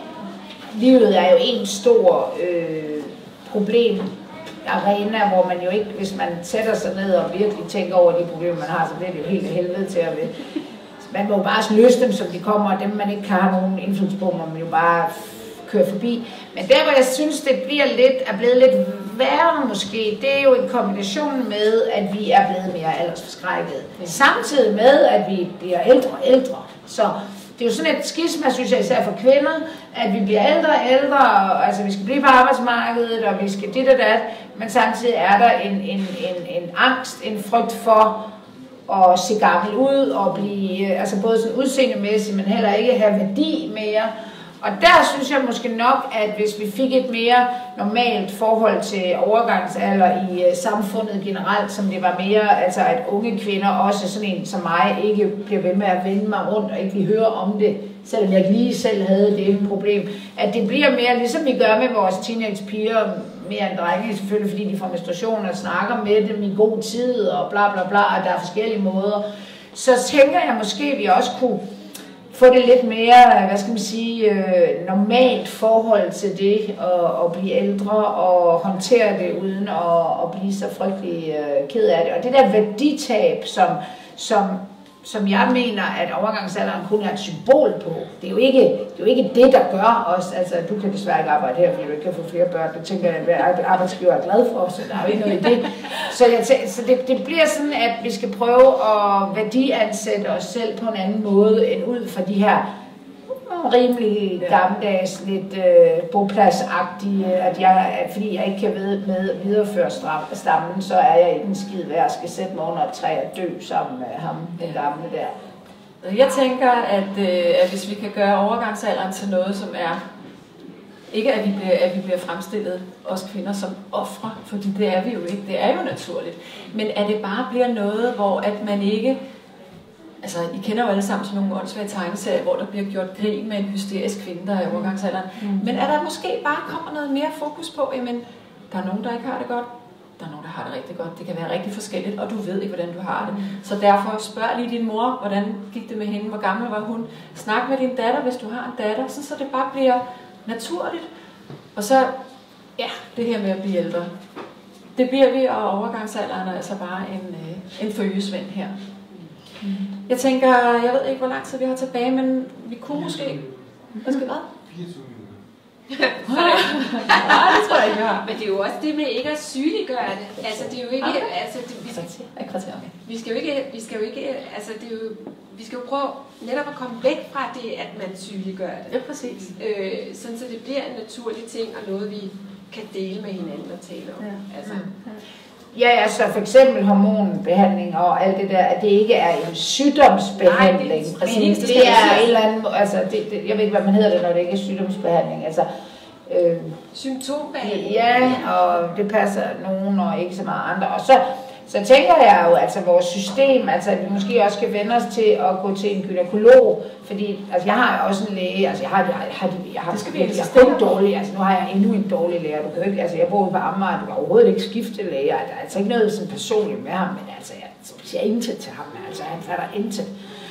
livet er jo en stor øh, problem, arena, hvor man jo ikke, hvis man sætter sig ned og virkelig tænker over de problemer, man har, så bliver det jo helt helvede til at ved. Man må jo bare løse dem, som de kommer, og dem man ikke kan have nogen indflydelse på, må man jo bare køre forbi. Men der, hvor jeg synes, det bliver lidt, er blevet lidt værre måske, det er jo en kombination med, at vi er blevet mere aldersforskrækket. Samtidig med, at vi bliver ældre og ældre. Så det er jo sådan et skisma, synes jeg, især for kvinder, at vi bliver ældre og ældre, og altså vi skal blive på arbejdsmarkedet, og vi skal dit og dat, men samtidig er der en, en, en, en angst, en frygt for at se gammel ud, og blive, altså både sådan udseendemæssigt, men heller ikke have værdi mere. Og der synes jeg måske nok, at hvis vi fik et mere normalt forhold til overgangsalder i uh, samfundet generelt, som det var mere, altså at unge kvinder, også sådan en som mig, ikke bliver ved med at vende mig rundt og ikke vil høre om det, selvom jeg lige selv havde det problem. At det bliver mere, ligesom vi gør med vores teenagepiger, mere end drenge, selvfølgelig fordi de får menstruation og snakker med dem i god tid og bla bla bla, og der er forskellige måder. Så tænker jeg måske, at vi også kunne få det lidt mere, hvad skal man sige, øh, normalt forhold til det, og, og blive ældre, og håndtere det, uden at, at blive så frygtelig øh, ked af det. Og det der værditab, som, som, som jeg mener, at overgangsalderen kun er et symbol på, det er jo ikke det, er jo ikke det der gør os. Altså, du kan desværre ikke arbejde her, fordi du ikke kan få flere børn. Det tænker jeg, at arbejdsgiver er glad for, så der er jo ikke noget i det. Så, jeg tænker, så det, det bliver sådan, at vi skal prøve at værdiansætte os selv på en anden måde, end ud fra de her rimelig gammeldags, lidt øh, bopladsagtige, at jeg, at fordi jeg ikke kan ved, med videreføre stammen, så er jeg ikke en skid værd, jeg skal sætte mig under et træ og dø sammen med ham, den gamle der. Jeg tænker, at, øh, at hvis vi kan gøre overgangsalderen til noget, som er, ikke at vi bliver, at vi bliver fremstillet, os kvinder, som ofre, fordi det er vi jo ikke, det er jo naturligt, men at det bare bliver noget, hvor at man ikke, altså, I kender jo alle sammen sådan nogle åndssvage tegneserier, hvor der bliver gjort grin med en hysterisk kvinde, der er i overgangsalderen. Mm. Men er der måske bare kommer noget mere fokus på, jamen, der er nogen, der ikke har det godt, der er nogen, der har det rigtig godt. Det kan være rigtig forskelligt, og du ved ikke, hvordan du har det. Så derfor spørg lige din mor, hvordan gik det med hende, hvor gammel var hun. Snak med din datter, hvis du har en datter, så det bare bliver naturligt. Og så, ja, det her med at blive ældre. Det bliver vi, og overgangsalderen er altså bare en, en følgesvend her. Mm. Jeg tænker, jeg ved ikke, hvor lang tid vi har tilbage, men vi kunne måske... Hvad skal hvad? fireogtyve minutter. Nej, det tror jeg ikke, vi har. Men det er jo også det med ikke at sygeliggøre det. Altså, det er jo ikke... Okay. Altså, det, vi, skal, okay. vi skal jo ikke... Vi skal jo ikke... Altså, det er jo... Vi skal jo prøve netop at komme væk fra det, at man sygeliggør det. Ja, præcis. Øh, sådan, så det bliver en naturlig ting, og noget, vi kan dele med hinanden og tale om. Ja. Altså. Ja, altså for eksempel hormonbehandling og alt det der, at det ikke er en sygdomsbehandling. Nej, det, præcis. Det, det er en eller anden, altså det, det, jeg ved ikke, hvad man hedder det, når det ikke er sygdomsbehandling. Altså, øh, symptombehandling. Ja, og det passer nogen og ikke så meget andre. Og så, så tænker jeg jo, altså vores system, altså at vi måske også skal vende os til at gå til en gynekolog, fordi altså jeg har også en læge, altså jeg har, jeg har, jeg har, det skal vi jeg er ikke dårlig, altså nu har jeg endnu en dårlig læge, du kan ikke, altså jeg bor på Amager, du kan overhovedet ikke skifte læger, der er altså ikke noget sådan personligt med ham, men altså jeg siger intet til ham, altså han fatter intet.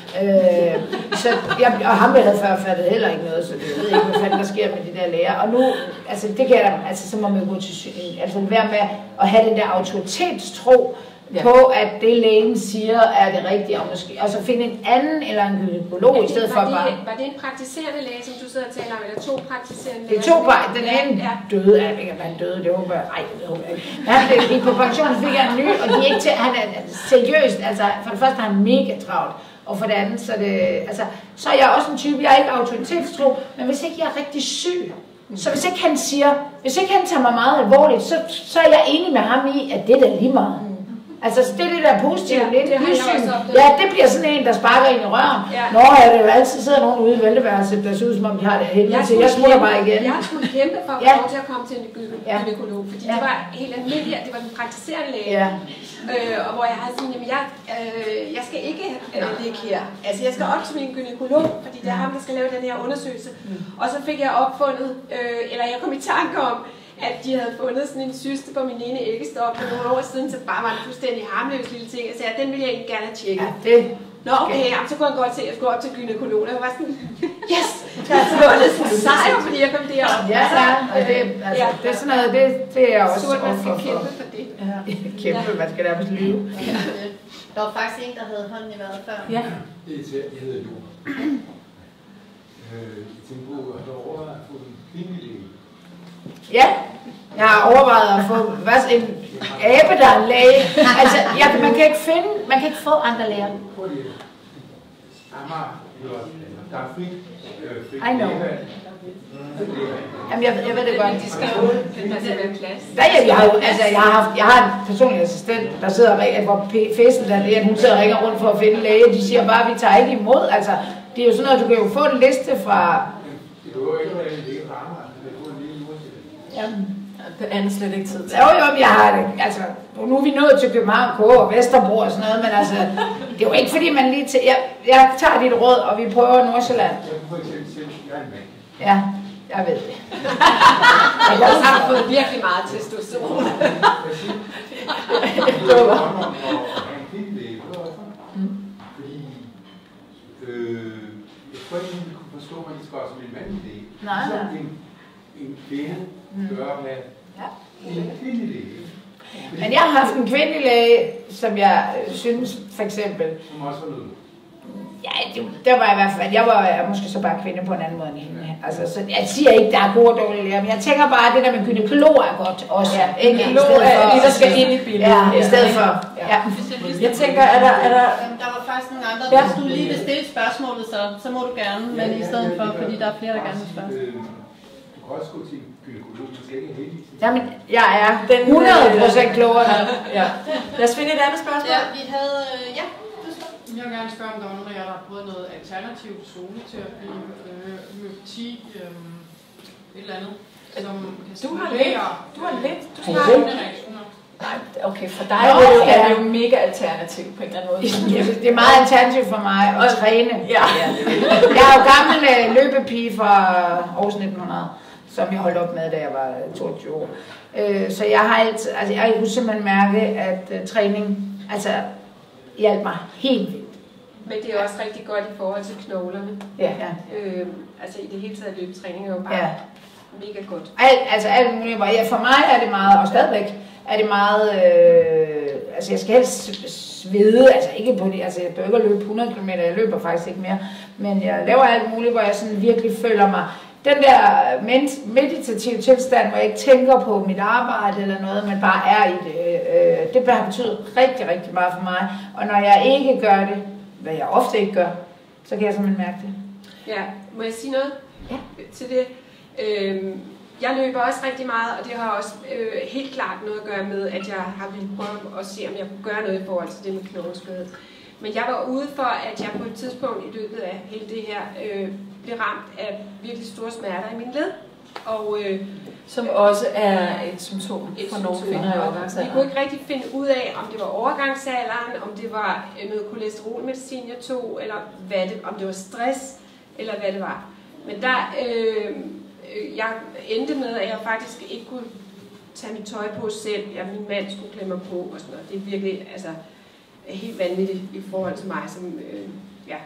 Øh, så jeg, og ham jeg havde før fattet heller ikke noget, så jeg ved ikke, hvad fanden der sker med de der læger. Og nu, altså det kan jeg, altså så må man gå til sygen, altså være med at have den der autoritetstro ja. på, at det lægen siger er det rigtige, og måske, og så finde en anden eller en gynekolog i stedet for det, bare. Var det en praktiserende læge, som du sidder og taler om, eller to praktiserende læger? Det er to bare, den ene ja. døde, jeg ved ikke, om han døde, det håber jeg, ej, det håber jeg ikke. Han gik på pension, fik jeg en ny, og de er ikke til, han er seriøst, altså for det første har han mega travlt. Og for det andet, så, det, altså, så er jeg også en type, jeg er ikke autoritetstro, men hvis ikke jeg er rigtig syg, så hvis ikke han siger, hvis ikke han tager mig meget alvorligt, så, så er jeg enig med ham i, at det er da lige meget. Altså det er det der positive, ja, lidt udsyn. Ja, det bliver sådan en, der sparker ind i røven. Ja. Nå, ja, det er jo altid sidder nogen ude i vælteværelset, der ser ud som om de har det helvede til. Jeg smutter bare igen. Jeg skulle kæmpe for at få ja. lov til at komme til en gynekolog, fordi ja. det var helt almindeligt, det var den praktiserende læge. Ja. Øh, og hvor jeg har sådan, jamen jeg, øh, jeg skal ikke øh, ligge her. Altså jeg skal op til min gynekolog, fordi det er ham, der skal lave den her undersøgelse. Mm. Og så fik jeg opfundet, øh, eller jeg kom i tanke om, at de havde fundet sådan en cyste på min ene æggestok for nogle år siden, så bare var en fuldstændig harmløs lille ting. Jeg sagde, den ville jeg egentlig gerne have tjekket. Ja, det... Nå okay, jamen, så kunne jeg godt se, at jeg skulle op til gynekologen. Jeg var sådan, yes! Jeg har fundet sådan en sejr, fordi jeg kom derop. Ja, ja, og det, altså, ja. det er sådan noget, det, det er også surt, man skal kæmpe for det. Ja. Kæmpe, ja. Man skal nærmest lyve. Ja. Der var faktisk en, der havde hånden i vejret før. Ja. Det er til, jeg hedder Jo. Jeg tænkte på, at der overvejet at få en kvindelæge. Ja, jeg har overvejet at få hvad, en abe, der er en læge. Altså, jeg, man, kan ikke finde, man kan ikke få andre læger. Der er frit. I know. Jamen, jeg, jeg ved det godt. De skal jo, der skal være plads. Jeg, jeg, har, altså, jeg, har haft, jeg har en personlig assistent, der sidder og ringer, hvor festen der er, hun sidder og ringer rundt for at finde læge. De siger bare, at vi tager ikke imod. Altså, det er jo sådan noget, du kan jo få en liste fra... Det er jo ikke være en læge rammer. Jamen. Det er slet ikke tid til. Jo, jo, jeg har det. Altså, nu er vi nået til København K og Vesterbro og sådan noget, men altså, det er jo ikke fordi, man lige til... Jeg, jeg tager dit råd, og vi prøver Nordsjælland. Jeg kunne for eksempel sige, at jeg er en mand. Ja, jeg ved det. Jeg har fået virkelig meget testosteron. Det var en kvindelæge, fordi jeg tror ikke, vi kunne forstå, at de skal også blive en mandlig læge. Nej, nej. En kvinde gør med en kvindelæge. Men jeg har haft en kvindelæge, som jeg synes, for eksempel... Som også var noget. Ja, det, der var i hvert fald... Jeg var måske så bare kvinde på en anden måde end hende. Altså, så jeg siger ikke, der er gode og dårlige læger, men jeg tænker bare, at det der med gynekolog er godt også. Ja, gynekolog er det, der skal ind i billedet. Ja, i stedet for... Ja. Jeg tænker, er der... Er der... Der var faktisk nogle andre, hvis du lige vil stille spørgsmålet, så, så må du gerne, men i stedet for, fordi der er flere, der gerne vil spørge. Du kan også gå til en gynekolog, du skal ikke henvise. Jamen, jeg er den hundrede procent klogere. Ja. Lad os finde et andet spørgsmål. Ja, vi havde... Ja, jeg vil gerne spørge, om der var nogen af jer, der har prøvet noget alternativt zoneterapi, øh, myopati, øh, et eller andet, som kan du har lidt, du har lidt, du snakker Nej, Okay, for dig er det jo, er det jo mega alternativ på en eller anden måde. Det er meget alternativ for mig at træne. Ja. Jeg er jo gammel øh, løbepige fra Aarhus nitten hundrede, som jeg holdt op med, da jeg var toogtyve år. Øh, så jeg har altid, altså jeg kunne simpelthen mærke, at uh, træning altså hjalp mig helt vildt. Men det er også rigtig godt i forhold til knoglerne. Ja. ja. Øh, altså i det hele taget løbetræning er jo bare ja. mega godt. Alt, altså alt muligt. Ja, for mig er det meget, og stadigvæk er det meget, øh, altså jeg skal helst svede, altså ikke på det, altså jeg bør ikke løbe hundrede kilometer, jeg løber faktisk ikke mere, men jeg laver alt muligt, hvor jeg sådan virkelig føler mig, den der meditative tilstand, hvor jeg ikke tænker på mit arbejde eller noget, men bare er i det, øh, det har betydet rigtig, rigtig meget for mig, og når jeg ikke gør det, hvad jeg ofte ikke gør, så kan jeg simpelthen mærke det. Ja, må jeg sige noget ja. til det? Øhm, jeg løber også rigtig meget, og det har også øh, helt klart noget at gøre med, at jeg har ville prøve at se, om jeg kunne gøre noget i forhold til det med knogleskade. Men jeg var ude for, at jeg på et tidspunkt i løbet af hele det her øh, blev ramt af virkelig store smerter i min led. Og, øh, Som også er et symptom et for nogle symptom. kvinder i overgangsalderen. Vi kunne ikke rigtig finde ud af, om det var overgangsalderen, om det var noget kolesterolmedicin, jeg tog, eller hvad det, om det var stress, eller hvad det var. Men der, øh, jeg endte med, at jeg faktisk ikke kunne tage mit tøj på selv. Jeg, min mand skulle klemme mig på og sådan noget. Det er virkelig altså, helt vanvittigt i forhold til mig, som, øh, ja.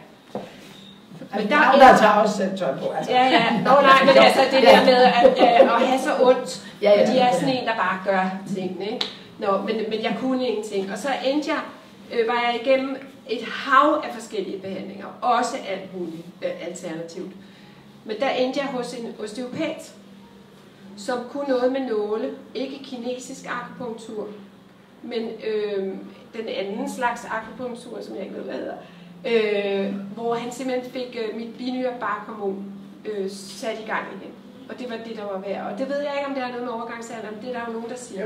Men der, der, der tager også selv tøj på. Altså. Ja, ja. Nå nej, men altså det der med at, at, at have så ondt, ja, ja, og de er sådan en, der bare gør tingene, ikke? Nå, men, men jeg kunne ingenting. Og så endte jeg, øh, var jeg igennem et hav af forskellige behandlinger, også alt muligt øh, alternativt. Men der endte jeg hos en osteopat, som kunne noget med nåle, ikke kinesisk akupunktur, men øh, den anden slags akupunktur, som jeg ikke ved, hvad hedder, øh, hvor han simpelthen fik øh, mit binyrebarkhormon øh, sat i gang igen. Og det var det, der var værd. Og det ved jeg ikke, om det har noget med overgangsalderen, men det er der jo nogen, der siger.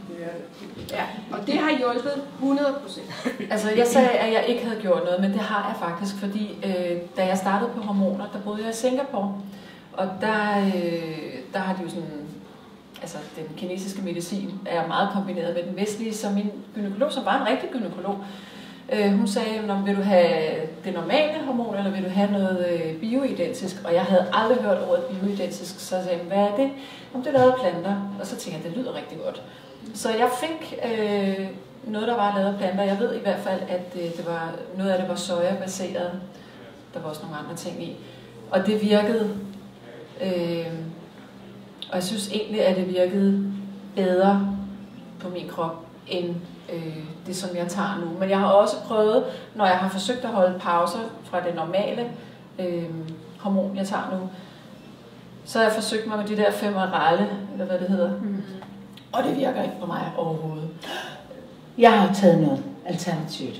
Ja, og det har hjulpet hundrede procent. Altså, jeg sagde, at jeg ikke havde gjort noget, men det har jeg faktisk, fordi øh, da jeg startede på hormoner, der boede jeg i Singapore. Og der, øh, der har de jo sådan, altså den kinesiske medicin er meget kombineret med den vestlige, så min gynekolog, som var en rigtig gynekolog, øh, hun sagde, vil du have det normale hormon, eller vil du have noget øh, bioidentisk? Og jeg havde aldrig hørt ordet bioidentisk, så jeg sagde, hvad er det? Om det er lavet af planter. Og så tænkte jeg, det lyder rigtig godt. Så jeg fik øh, noget, der var lavet af planter. Jeg ved i hvert fald, at øh, det var, noget af det var soja-baseret. Der var også nogle andre ting i. Og det virkede. Øh, og jeg synes egentlig, at det virkede bedre på min krop, end øh, det, som jeg tager nu. Men jeg har også prøvet, når jeg har forsøgt at holde pauser fra det normale øh, hormon, jeg tager nu, så har jeg forsøgt mig med de der femoralle, eller hvad det hedder. Mm. Og det virker ikke på mig overhovedet. Jeg har taget noget alternativt.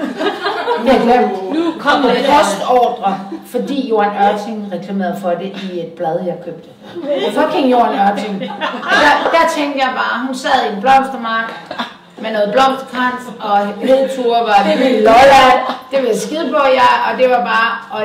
Jeg har glemt. Nu kommer det postordre, fordi Johan Ørting reklamerede for det i et blad, jeg købte. Fucking Johan Ørting. Der, der tænkte jeg bare, hun sad i en blomstermark med noget blomsterkrans, og hedeture var det i Lolland. Det var skide på jer, og det var bare... Og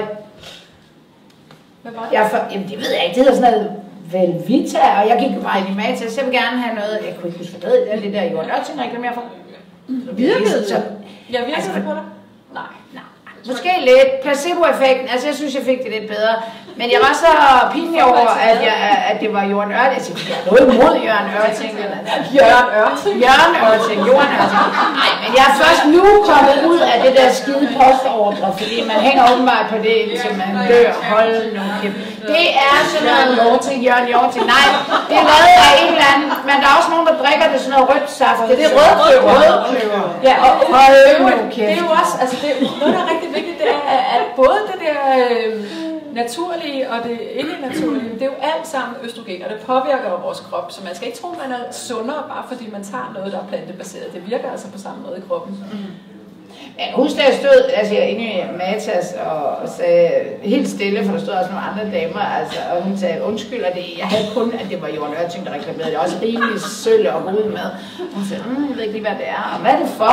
jeg for, jamen det ved jeg ikke, det hedder sådan noget Velvita, og jeg gik jo bare ind i Matas, så jeg vil gerne have noget, jeg kunne ikke huske, hvad det er, det der Johan Ørting reklamerer for. Virkede det? Jeg virkede altså, det på dig? Nej. Nej. Måske lidt. Placebo-effekten, altså jeg synes, jeg fik det lidt bedre. Men jeg var så pinlig over, at, jeg, at det var Johan Ørting. Jeg tænkte, jeg er noget imod Jørgen Ørting. Jørgen Ørting? Jørgen Ørting, Johan Ørting. Nej, men jeg er først nu kommet ud af det der skide postordre, fordi man hænger åbenbart på det, indtil man dør. Hold nu kæft. Det er sådan noget Jørgen Jørgen Ørting. Nej, det er lavet af en eller anden, men der er også nogen, der drikker det sådan noget rødt saft. Det er rødkløver. Rødkløver. Ja, og hold nu kæft. Det er jo også, altså det er noget, der er rigtig vigtigt, det er, at både det der øh, naturlige og det ikke naturlige, det er jo alt sammen østrogen, og det påvirker jo vores krop, så man skal ikke tro, at man er sundere, bare fordi man tager noget, der er plantebaseret. Det virker altså på samme måde i kroppen. Mm. Men husk, da jeg stod altså, inde i Matas og, og sagde helt stille, for der stod også nogle andre damer, altså, og hun sagde, undskyld, og det, jeg havde kun, at det var Johan Ørting, der reklamerede. Det er også rimelig sølv og uden med. Hun sagde, mm, jeg ved ikke lige, hvad det er, og hvad er det for?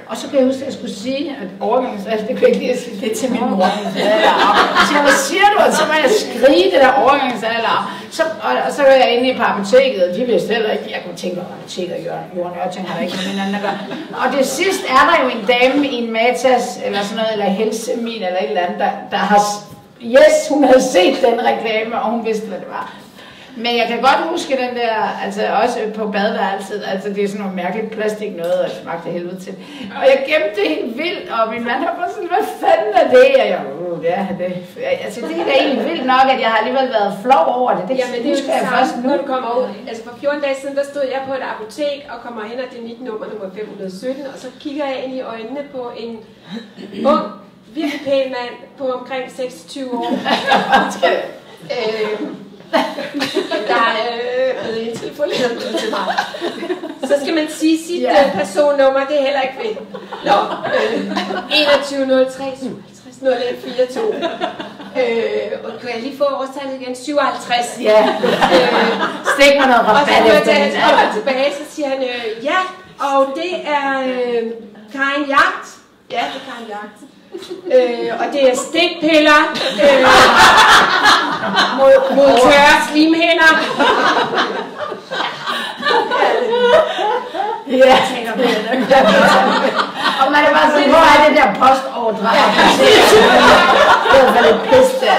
Og så kan jeg huske, at jeg skulle sige, at overgangsalder, det kan jeg ikke lige at sige, det er til min mor. Så jeg, hvad siger du? Og så må jeg skrige det der overgangsalder. Så, og, og så var jeg inde på apoteket, og de vidste heller ikke, jeg kunne tænke, at apoteket gør Jorden Ørting har der ikke med hinanden at gøre. Og det sidst er der jo en dame i en Matas, eller sådan noget, eller Helsemin, eller et eller andet, der, der har, yes, hun havde set den reklame, og hun vidste, hvad det var. Men jeg kan godt huske den der, altså også på badeværelset, altså det er sådan noget mærkeligt plastik noget, og det smagte helvede til. Og jeg gemte det helt vildt, og min mand har bare sådan, hvad fanden er det? Og jeg, uh, det er det. Altså det er da egentlig vildt nok, at jeg har alligevel været flov over det. Det, Jamen, det er jo jeg det først samme, nu. når du kommer ud. Altså for fjorten dage siden, der stod jeg på et apotek og kommer hen, og det er mit nummer, nummer fem hundrede og sytten, og så kigger jeg ind i øjnene på en ung, virkelig pæn mand på omkring seksogtyve år. øh, der er øh, en telefoneret til mig. Så skal man sige sit yeah. personnummer, det er heller ikke fedt. Nå, øh, enogtyve nul tre syvoghalvtreds nul et fire to. Øh, og kan jeg lige få årstallet igen? syvoghalvtreds. Ja, øh, stik mig noget rabat. Og så når jeg tager tilbage, så siger han, øh, ja, og det er øh, Karin Jagt. Ja, det er Karin Jagt. Øh, og det er stikpiller øh, mod, mod tørre slimhinder. Ja, og man er bare sådan, hvor er det der postordre? Det er lidt pis der.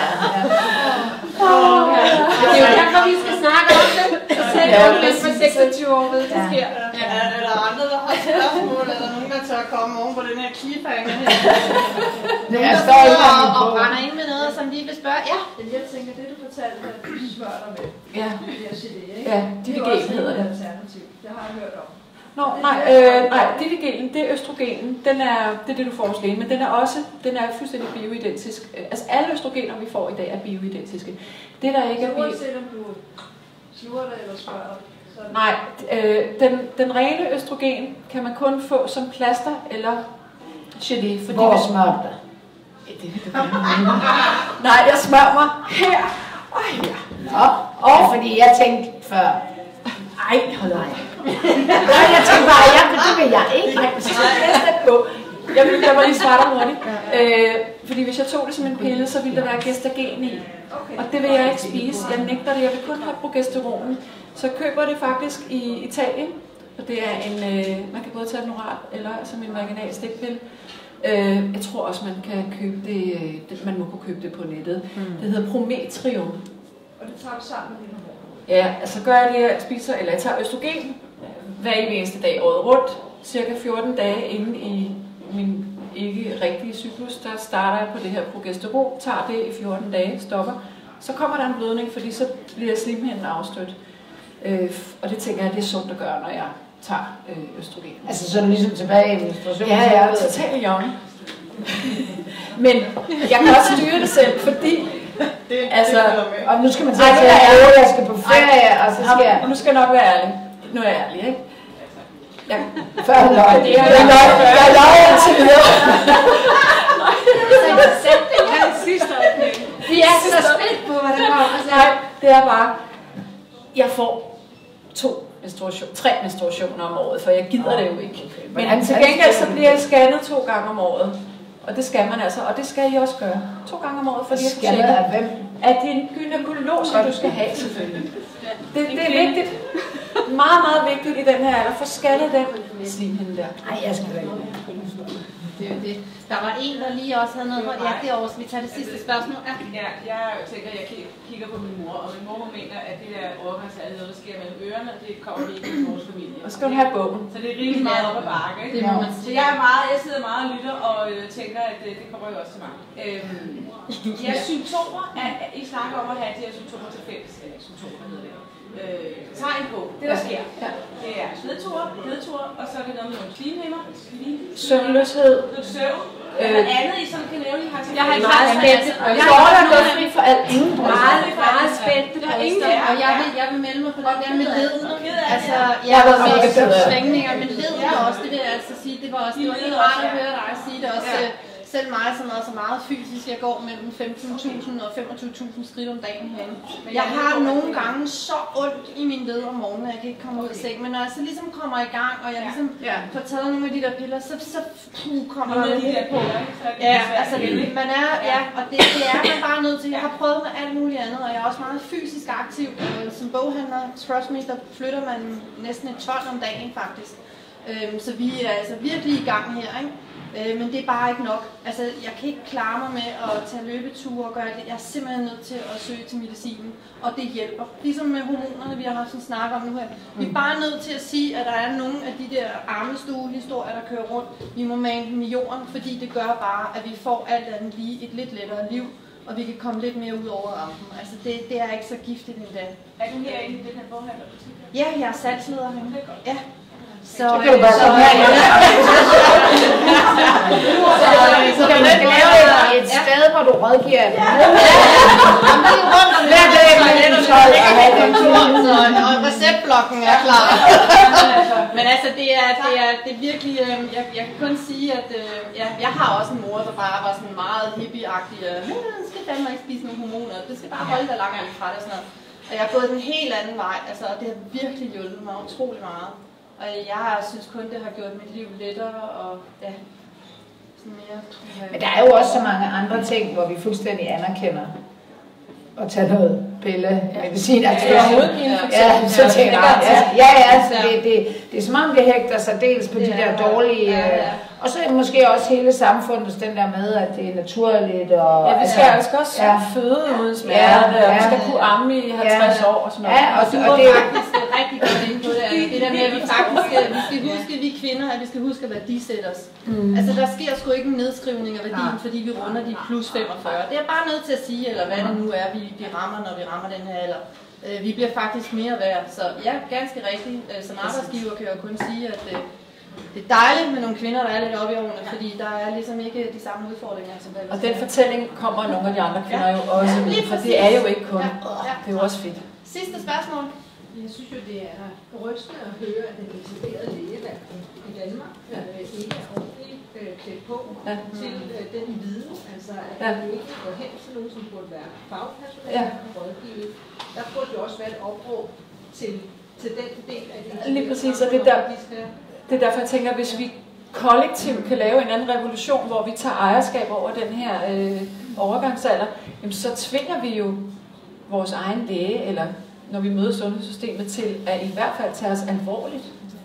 Det er jo derfor, vi skal snakke om det. Og selv om det for seksogtyve år ved, det sker. Ja, er der andre, der har spørgsmål, eller nogen, der tør komme oven på den her cliffhanger her? Det er stadig og, og brænder ind med noget, som lige vil spørge. Ja, Jeg tænker, det du fortalte, at du smører dig med. Ja, Det er C D, ikke? ja, Det er jo divigen også hedder et det. alternativ. Det har jeg hørt om. Nå, nej, øh, nej, divigenen, det er østrogenen, den er, det er det, du får hos lægen, men den er også, den er fuldstændig bioidentisk. Altså alle østrogener, vi får i dag, er bioidentiske. Det der ikke er Så bio... uanset om du sluger det eller smører dig, så er det... Nej, øh, den, den rene østrogen kan man kun få som plaster eller gelé. Fordi Hvor hvis... smør dig? Nej, jeg smører mig her og her. Nå, og fordi jeg tænkte før, ej, hold ej. Nej, jeg tænkte bare, jeg, det vil jeg ikke. Nej, så skal jeg på. Jeg vil, jeg må lige svare dig hurtigt. Øh, fordi hvis jeg tog det som en pille, så ville der være gestagen i. Og det vil jeg ikke spise. Jeg nægter det. Jeg vil kun have progesteronen. Så jeg køber det faktisk i Italien. Og det er en, øh, man kan både tage den oral eller som en vaginal stikpille. Øh, jeg tror også, man kan købe det, det, man må kunne købe det på nettet. Mm. Det hedder Prometrium. Og det tager du sammen med dine hormoner. Ja, altså gør jeg det, jeg spiser, eller jeg tager østrogen hver eneste dag året rundt, cirka fjorten dage inden i min ikke rigtige cyklus, der starter jeg på det her progesteron, tager det i fjorten dage, stopper, så kommer der en blødning, fordi så bliver slimhinden afstødt. Øh, og det tænker jeg, det er sundt at gøre, når jeg tager øh, østrogen. Altså så er du ligesom tilbage i menstruation? Ja, jeg er totalt young. Men jeg kan også styre det selv, fordi det, altså, det og nu skal man sige, at jeg, jeg skal på ferie, og så skal jeg... Nu skal jeg nok være ærlig. Nu er jeg ærlig, ikke? Jeg, før løg. Det er jeg løg. Jeg løg altid videre. Vi er så spændt på, hvad der kommer. Nej, det er bare, jeg får to menstruation, tre menstruationer om året, for jeg gider det jo ikke. Men til gengæld så bliver jeg scannet to gange om året. Og det skal man altså, og det skal I også gøre. To gange om året, fordi jeg skal tjekke, at det er en gynekolog, som du skal have selvfølgelig. Det, det er vigtigt. Meget, meget vigtigt i den her alder. Få scannet den slimhinde der. Nej, jeg skal ikke. Det er jo det. Der var en, der lige også havde noget på. Ja, det er også. Vi tager det sidste spørgsmål. Ja, ja jeg tænker, at jeg kigger på min mor, og min mor mener, at det der overgangsalder, noget, der sker mellem ørerne, det kommer ikke i vores familie. Og skal du have bogen. Så det er rigtig meget op ad bakke. Det må man sige. Så jeg, er meget, jeg sidder meget og lytter, og øh, tænker, at det, det kommer jo også til mig. Øhm, ja, symptomer, er, I snakker om at have de her symptomer til fælles, eller symptomer hedder det. Øh, tegn på, det der sker. Ja. Det er svedture, nedture, og så er det noget med nogle slimhæmmer. Søvnløshed. Noget søvn. Øh, Hvad andet I sådan kan nævne, I har til? Jeg har ikke meget spændt. Jeg har også gået fri for alt. Ingen meget, meget spændt. Der er ingen, og jeg vil, jeg vil melde mig på den der med leden. Altså, jeg har været mega med svængninger, men leden også, det vil jeg altså sige, det var også, det var helt rart at høre dig sige det også. selv mig, som også er meget fysisk, jeg går mellem femten tusind og femogtyve tusind skridt om dagen herinde. Jeg har nogle gange så ondt i min led om morgenen, at jeg kan ikke komme ud af sengen. Men når jeg så ligesom kommer i gang, og jeg ligesom ja. får taget nogle af de der piller, så, så uh, kommer der lidt her på. Ja, altså man er, ja, og det, det er man bare nødt til. Jeg har prøvet med alt muligt andet, og jeg er også meget fysisk aktiv. Som boghandler, trust me, der flytter man næsten et ton om dagen faktisk. Så vi er altså virkelig i gang her, ikke? Men det er bare ikke nok. Altså, jeg kan ikke klare mig med at tage løbeture og gøre det. Jeg er simpelthen nødt til at søge til medicinen, og det hjælper. Ligesom med hormonerne, vi har haft sådan en snak om nu her. Vi er bare nødt til at sige, at der er nogle af de der armestuehistorier, der kører rundt. Vi må mane dem i jorden, fordi det gør bare, at vi får alt andet lige et lidt lettere liv, og vi kan komme lidt mere ud over rampen. Altså, det, det er ikke så giftigt endda. Er du herinde i den her boghandler? Ja, jeg er salgsleder her. Ja. Så, så kan du bare komme her. Så kan du ikke lave et sted, hvor du rådgiver dem. Hver dag mellem tolv og halv og receptblokken er klar. Men altså, det er, det er, det er virkelig, øh, jeg, jeg kan kun sige, at øh, ja, jeg har også en mor, der bare var sådan meget hippie-agtig. Øh, du skal fandme ikke spise nogle hormoner, det skal bare holde dig langt fra det og sådan noget. Og jeg har gået den helt anden vej, altså, og det har virkelig hjulpet mig utrolig meget. Og jeg synes kun, det har gjort mit liv lettere og ja, sådan mere. Men der er jo også så mange andre ting, hvor vi fuldstændig anerkender at tage noget pille, ja. medicin, altså ja, ja, så tænker jeg, ja, ja, ja, altså, det, det, det er som om det hægter sig dels på de der dårlige, ja, ja. Og så måske også hele samfundet, den der med, at det er naturligt. Og, ja, vi skal altså også ja. føde uden smerte, ja, ja, og vi skal kunne amme i halvtreds ja. år og sådan noget. Ja, og, og, og det er faktisk rigtig godt inde på det, det der med, at vi faktisk skal, vi skal huske, vi kvinder, at vi skal huske at værdisætte os. Mm. Altså, der sker sgu ikke en nedskrivning af værdien, ja. fordi vi runder de plus femogfyrre. Det er bare nødt til at sige, eller hvad det nu er, vi, vi rammer, når vi rammer den her alder. Vi bliver faktisk mere værd, så ja, ganske rigtigt. Som arbejdsgiver kan jeg jo kun sige, at det er dejligt med nogle kvinder, der er lidt oppe i årene, fordi der er ligesom ikke de samme udfordringer, som der og den fortælling kommer nogle af de andre kvinder ja. jo også ja, med, for det er jo ikke kun. Ja. Ja. Det er jo også fedt. Sidste spørgsmål. Jeg synes jo, det er rystende at høre, at den etablerede lægeværk i Danmark ja. øh, ikke er ordentligt øh, klædt på ja. til øh, den viden, altså at ja. man ikke går hen til nogen, som burde være fagpersonale ja. og rådgivet. Der burde jo også være et opråb til, til den del af det. Lige præcis, og det der... Det er derfor, jeg tænker, at hvis vi kollektivt kan lave en anden revolution, hvor vi tager ejerskab over den her øh, overgangsalder, jamen, så tvinger vi jo vores egen læge, eller når vi møder sundhedssystemet, til at i hvert fald tage os alvorligt.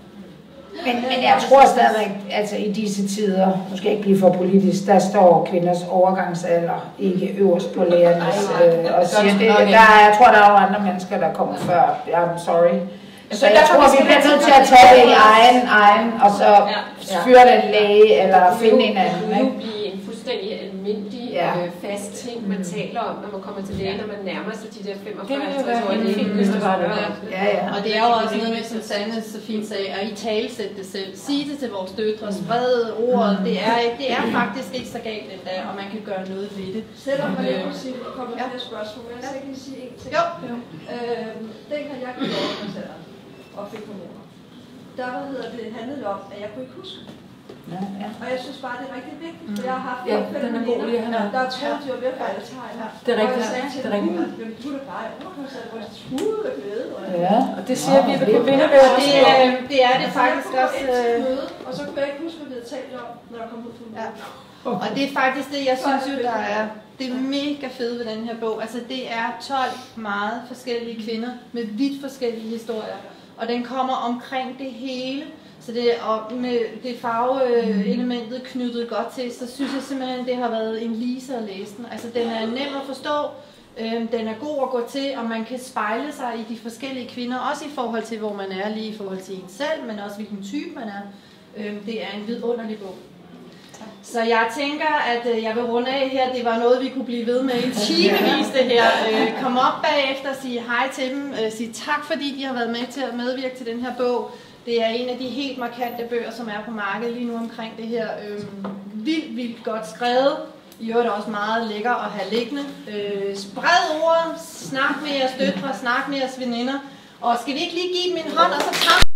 Men, men jeg tror stadigvæk, altså i disse tider, nu skal jeg ikke blive for politisk, der står kvinders overgangsalder ikke øverst på lægernes øh, og siger det. Der, jeg tror, der er jo andre mennesker, der kommer før. I'm sorry. Så jeg tror, vi bliver nødt til at tage det i egen, egen og så fyre den læge, eller finde en anden. Det vil blive en fuldstændig almindelig, ja. øh, fast ting, man taler om, når man kommer til lægen, når man nærmer sig de der femogfyrre halvtreds år. Det er fint, hvis det var det. Ja, ja. Og det er jo også noget med, som Sanne så fint sagde, at i talesætte det selv. Sige det til vores døtre, sprede ordet. Det er, det er faktisk ikke så galt endda, og man kan gøre noget ved det. Selvom man ikke må sige, at kommer flere spørgsmål, men jeg skal ikke sige en ting. Jo. Øh, dengang jeg gik over koncerter og fik hormoner, der hvad hedder det, handlede om, at jeg kunne ikke huske. Ja, ja. Og jeg synes bare, det er rigtig vigtigt, for jeg har haft ja, den er god, lige her. Der er troet, de var ved at få Alzheimer. Det er rigtigt. Og jeg sagde til det er rigtigt. dem, du er da bare, jeg må sige, at jeg var af glæde. Ja, og det siger vi, at vi vinder ved det, øh, det er det faktisk også. Øh... Møde, og så kunne jeg ikke huske, hvad vi havde talt om, når jeg kom ud fra ja. Og det er faktisk det, jeg synes jo, der er det er mega fede ved den her bog. Altså det er tolv meget forskellige kvinder med vidt forskellige historier. Og den kommer omkring det hele. Så det, og med det farveelementet knyttet godt til, så synes jeg simpelthen, det har været en lise at læse den. Altså den er nem at forstå, øhm, den er god at gå til, og man kan spejle sig i de forskellige kvinder, også i forhold til, hvor man er, lige i forhold til en selv, men også hvilken type man er. Øhm, det er en vidunderlig bog. Så jeg tænker, at øh, jeg vil runde af her. Det var noget, vi kunne blive ved med i timevis det her. Øh, kom op bagefter og sige hej til dem. Øh, sige tak, fordi de har været med til at medvirke til den her bog. Det er en af de helt markante bøger, som er på markedet lige nu omkring det her. Øh, vildt, vildt godt skrevet. I øvrigt også meget lækker at have liggende. Øh, spred ordet. Snak med jeres døtre. Snak med jeres veninder. Og skal vi ikke lige give dem en hånd, og så tak.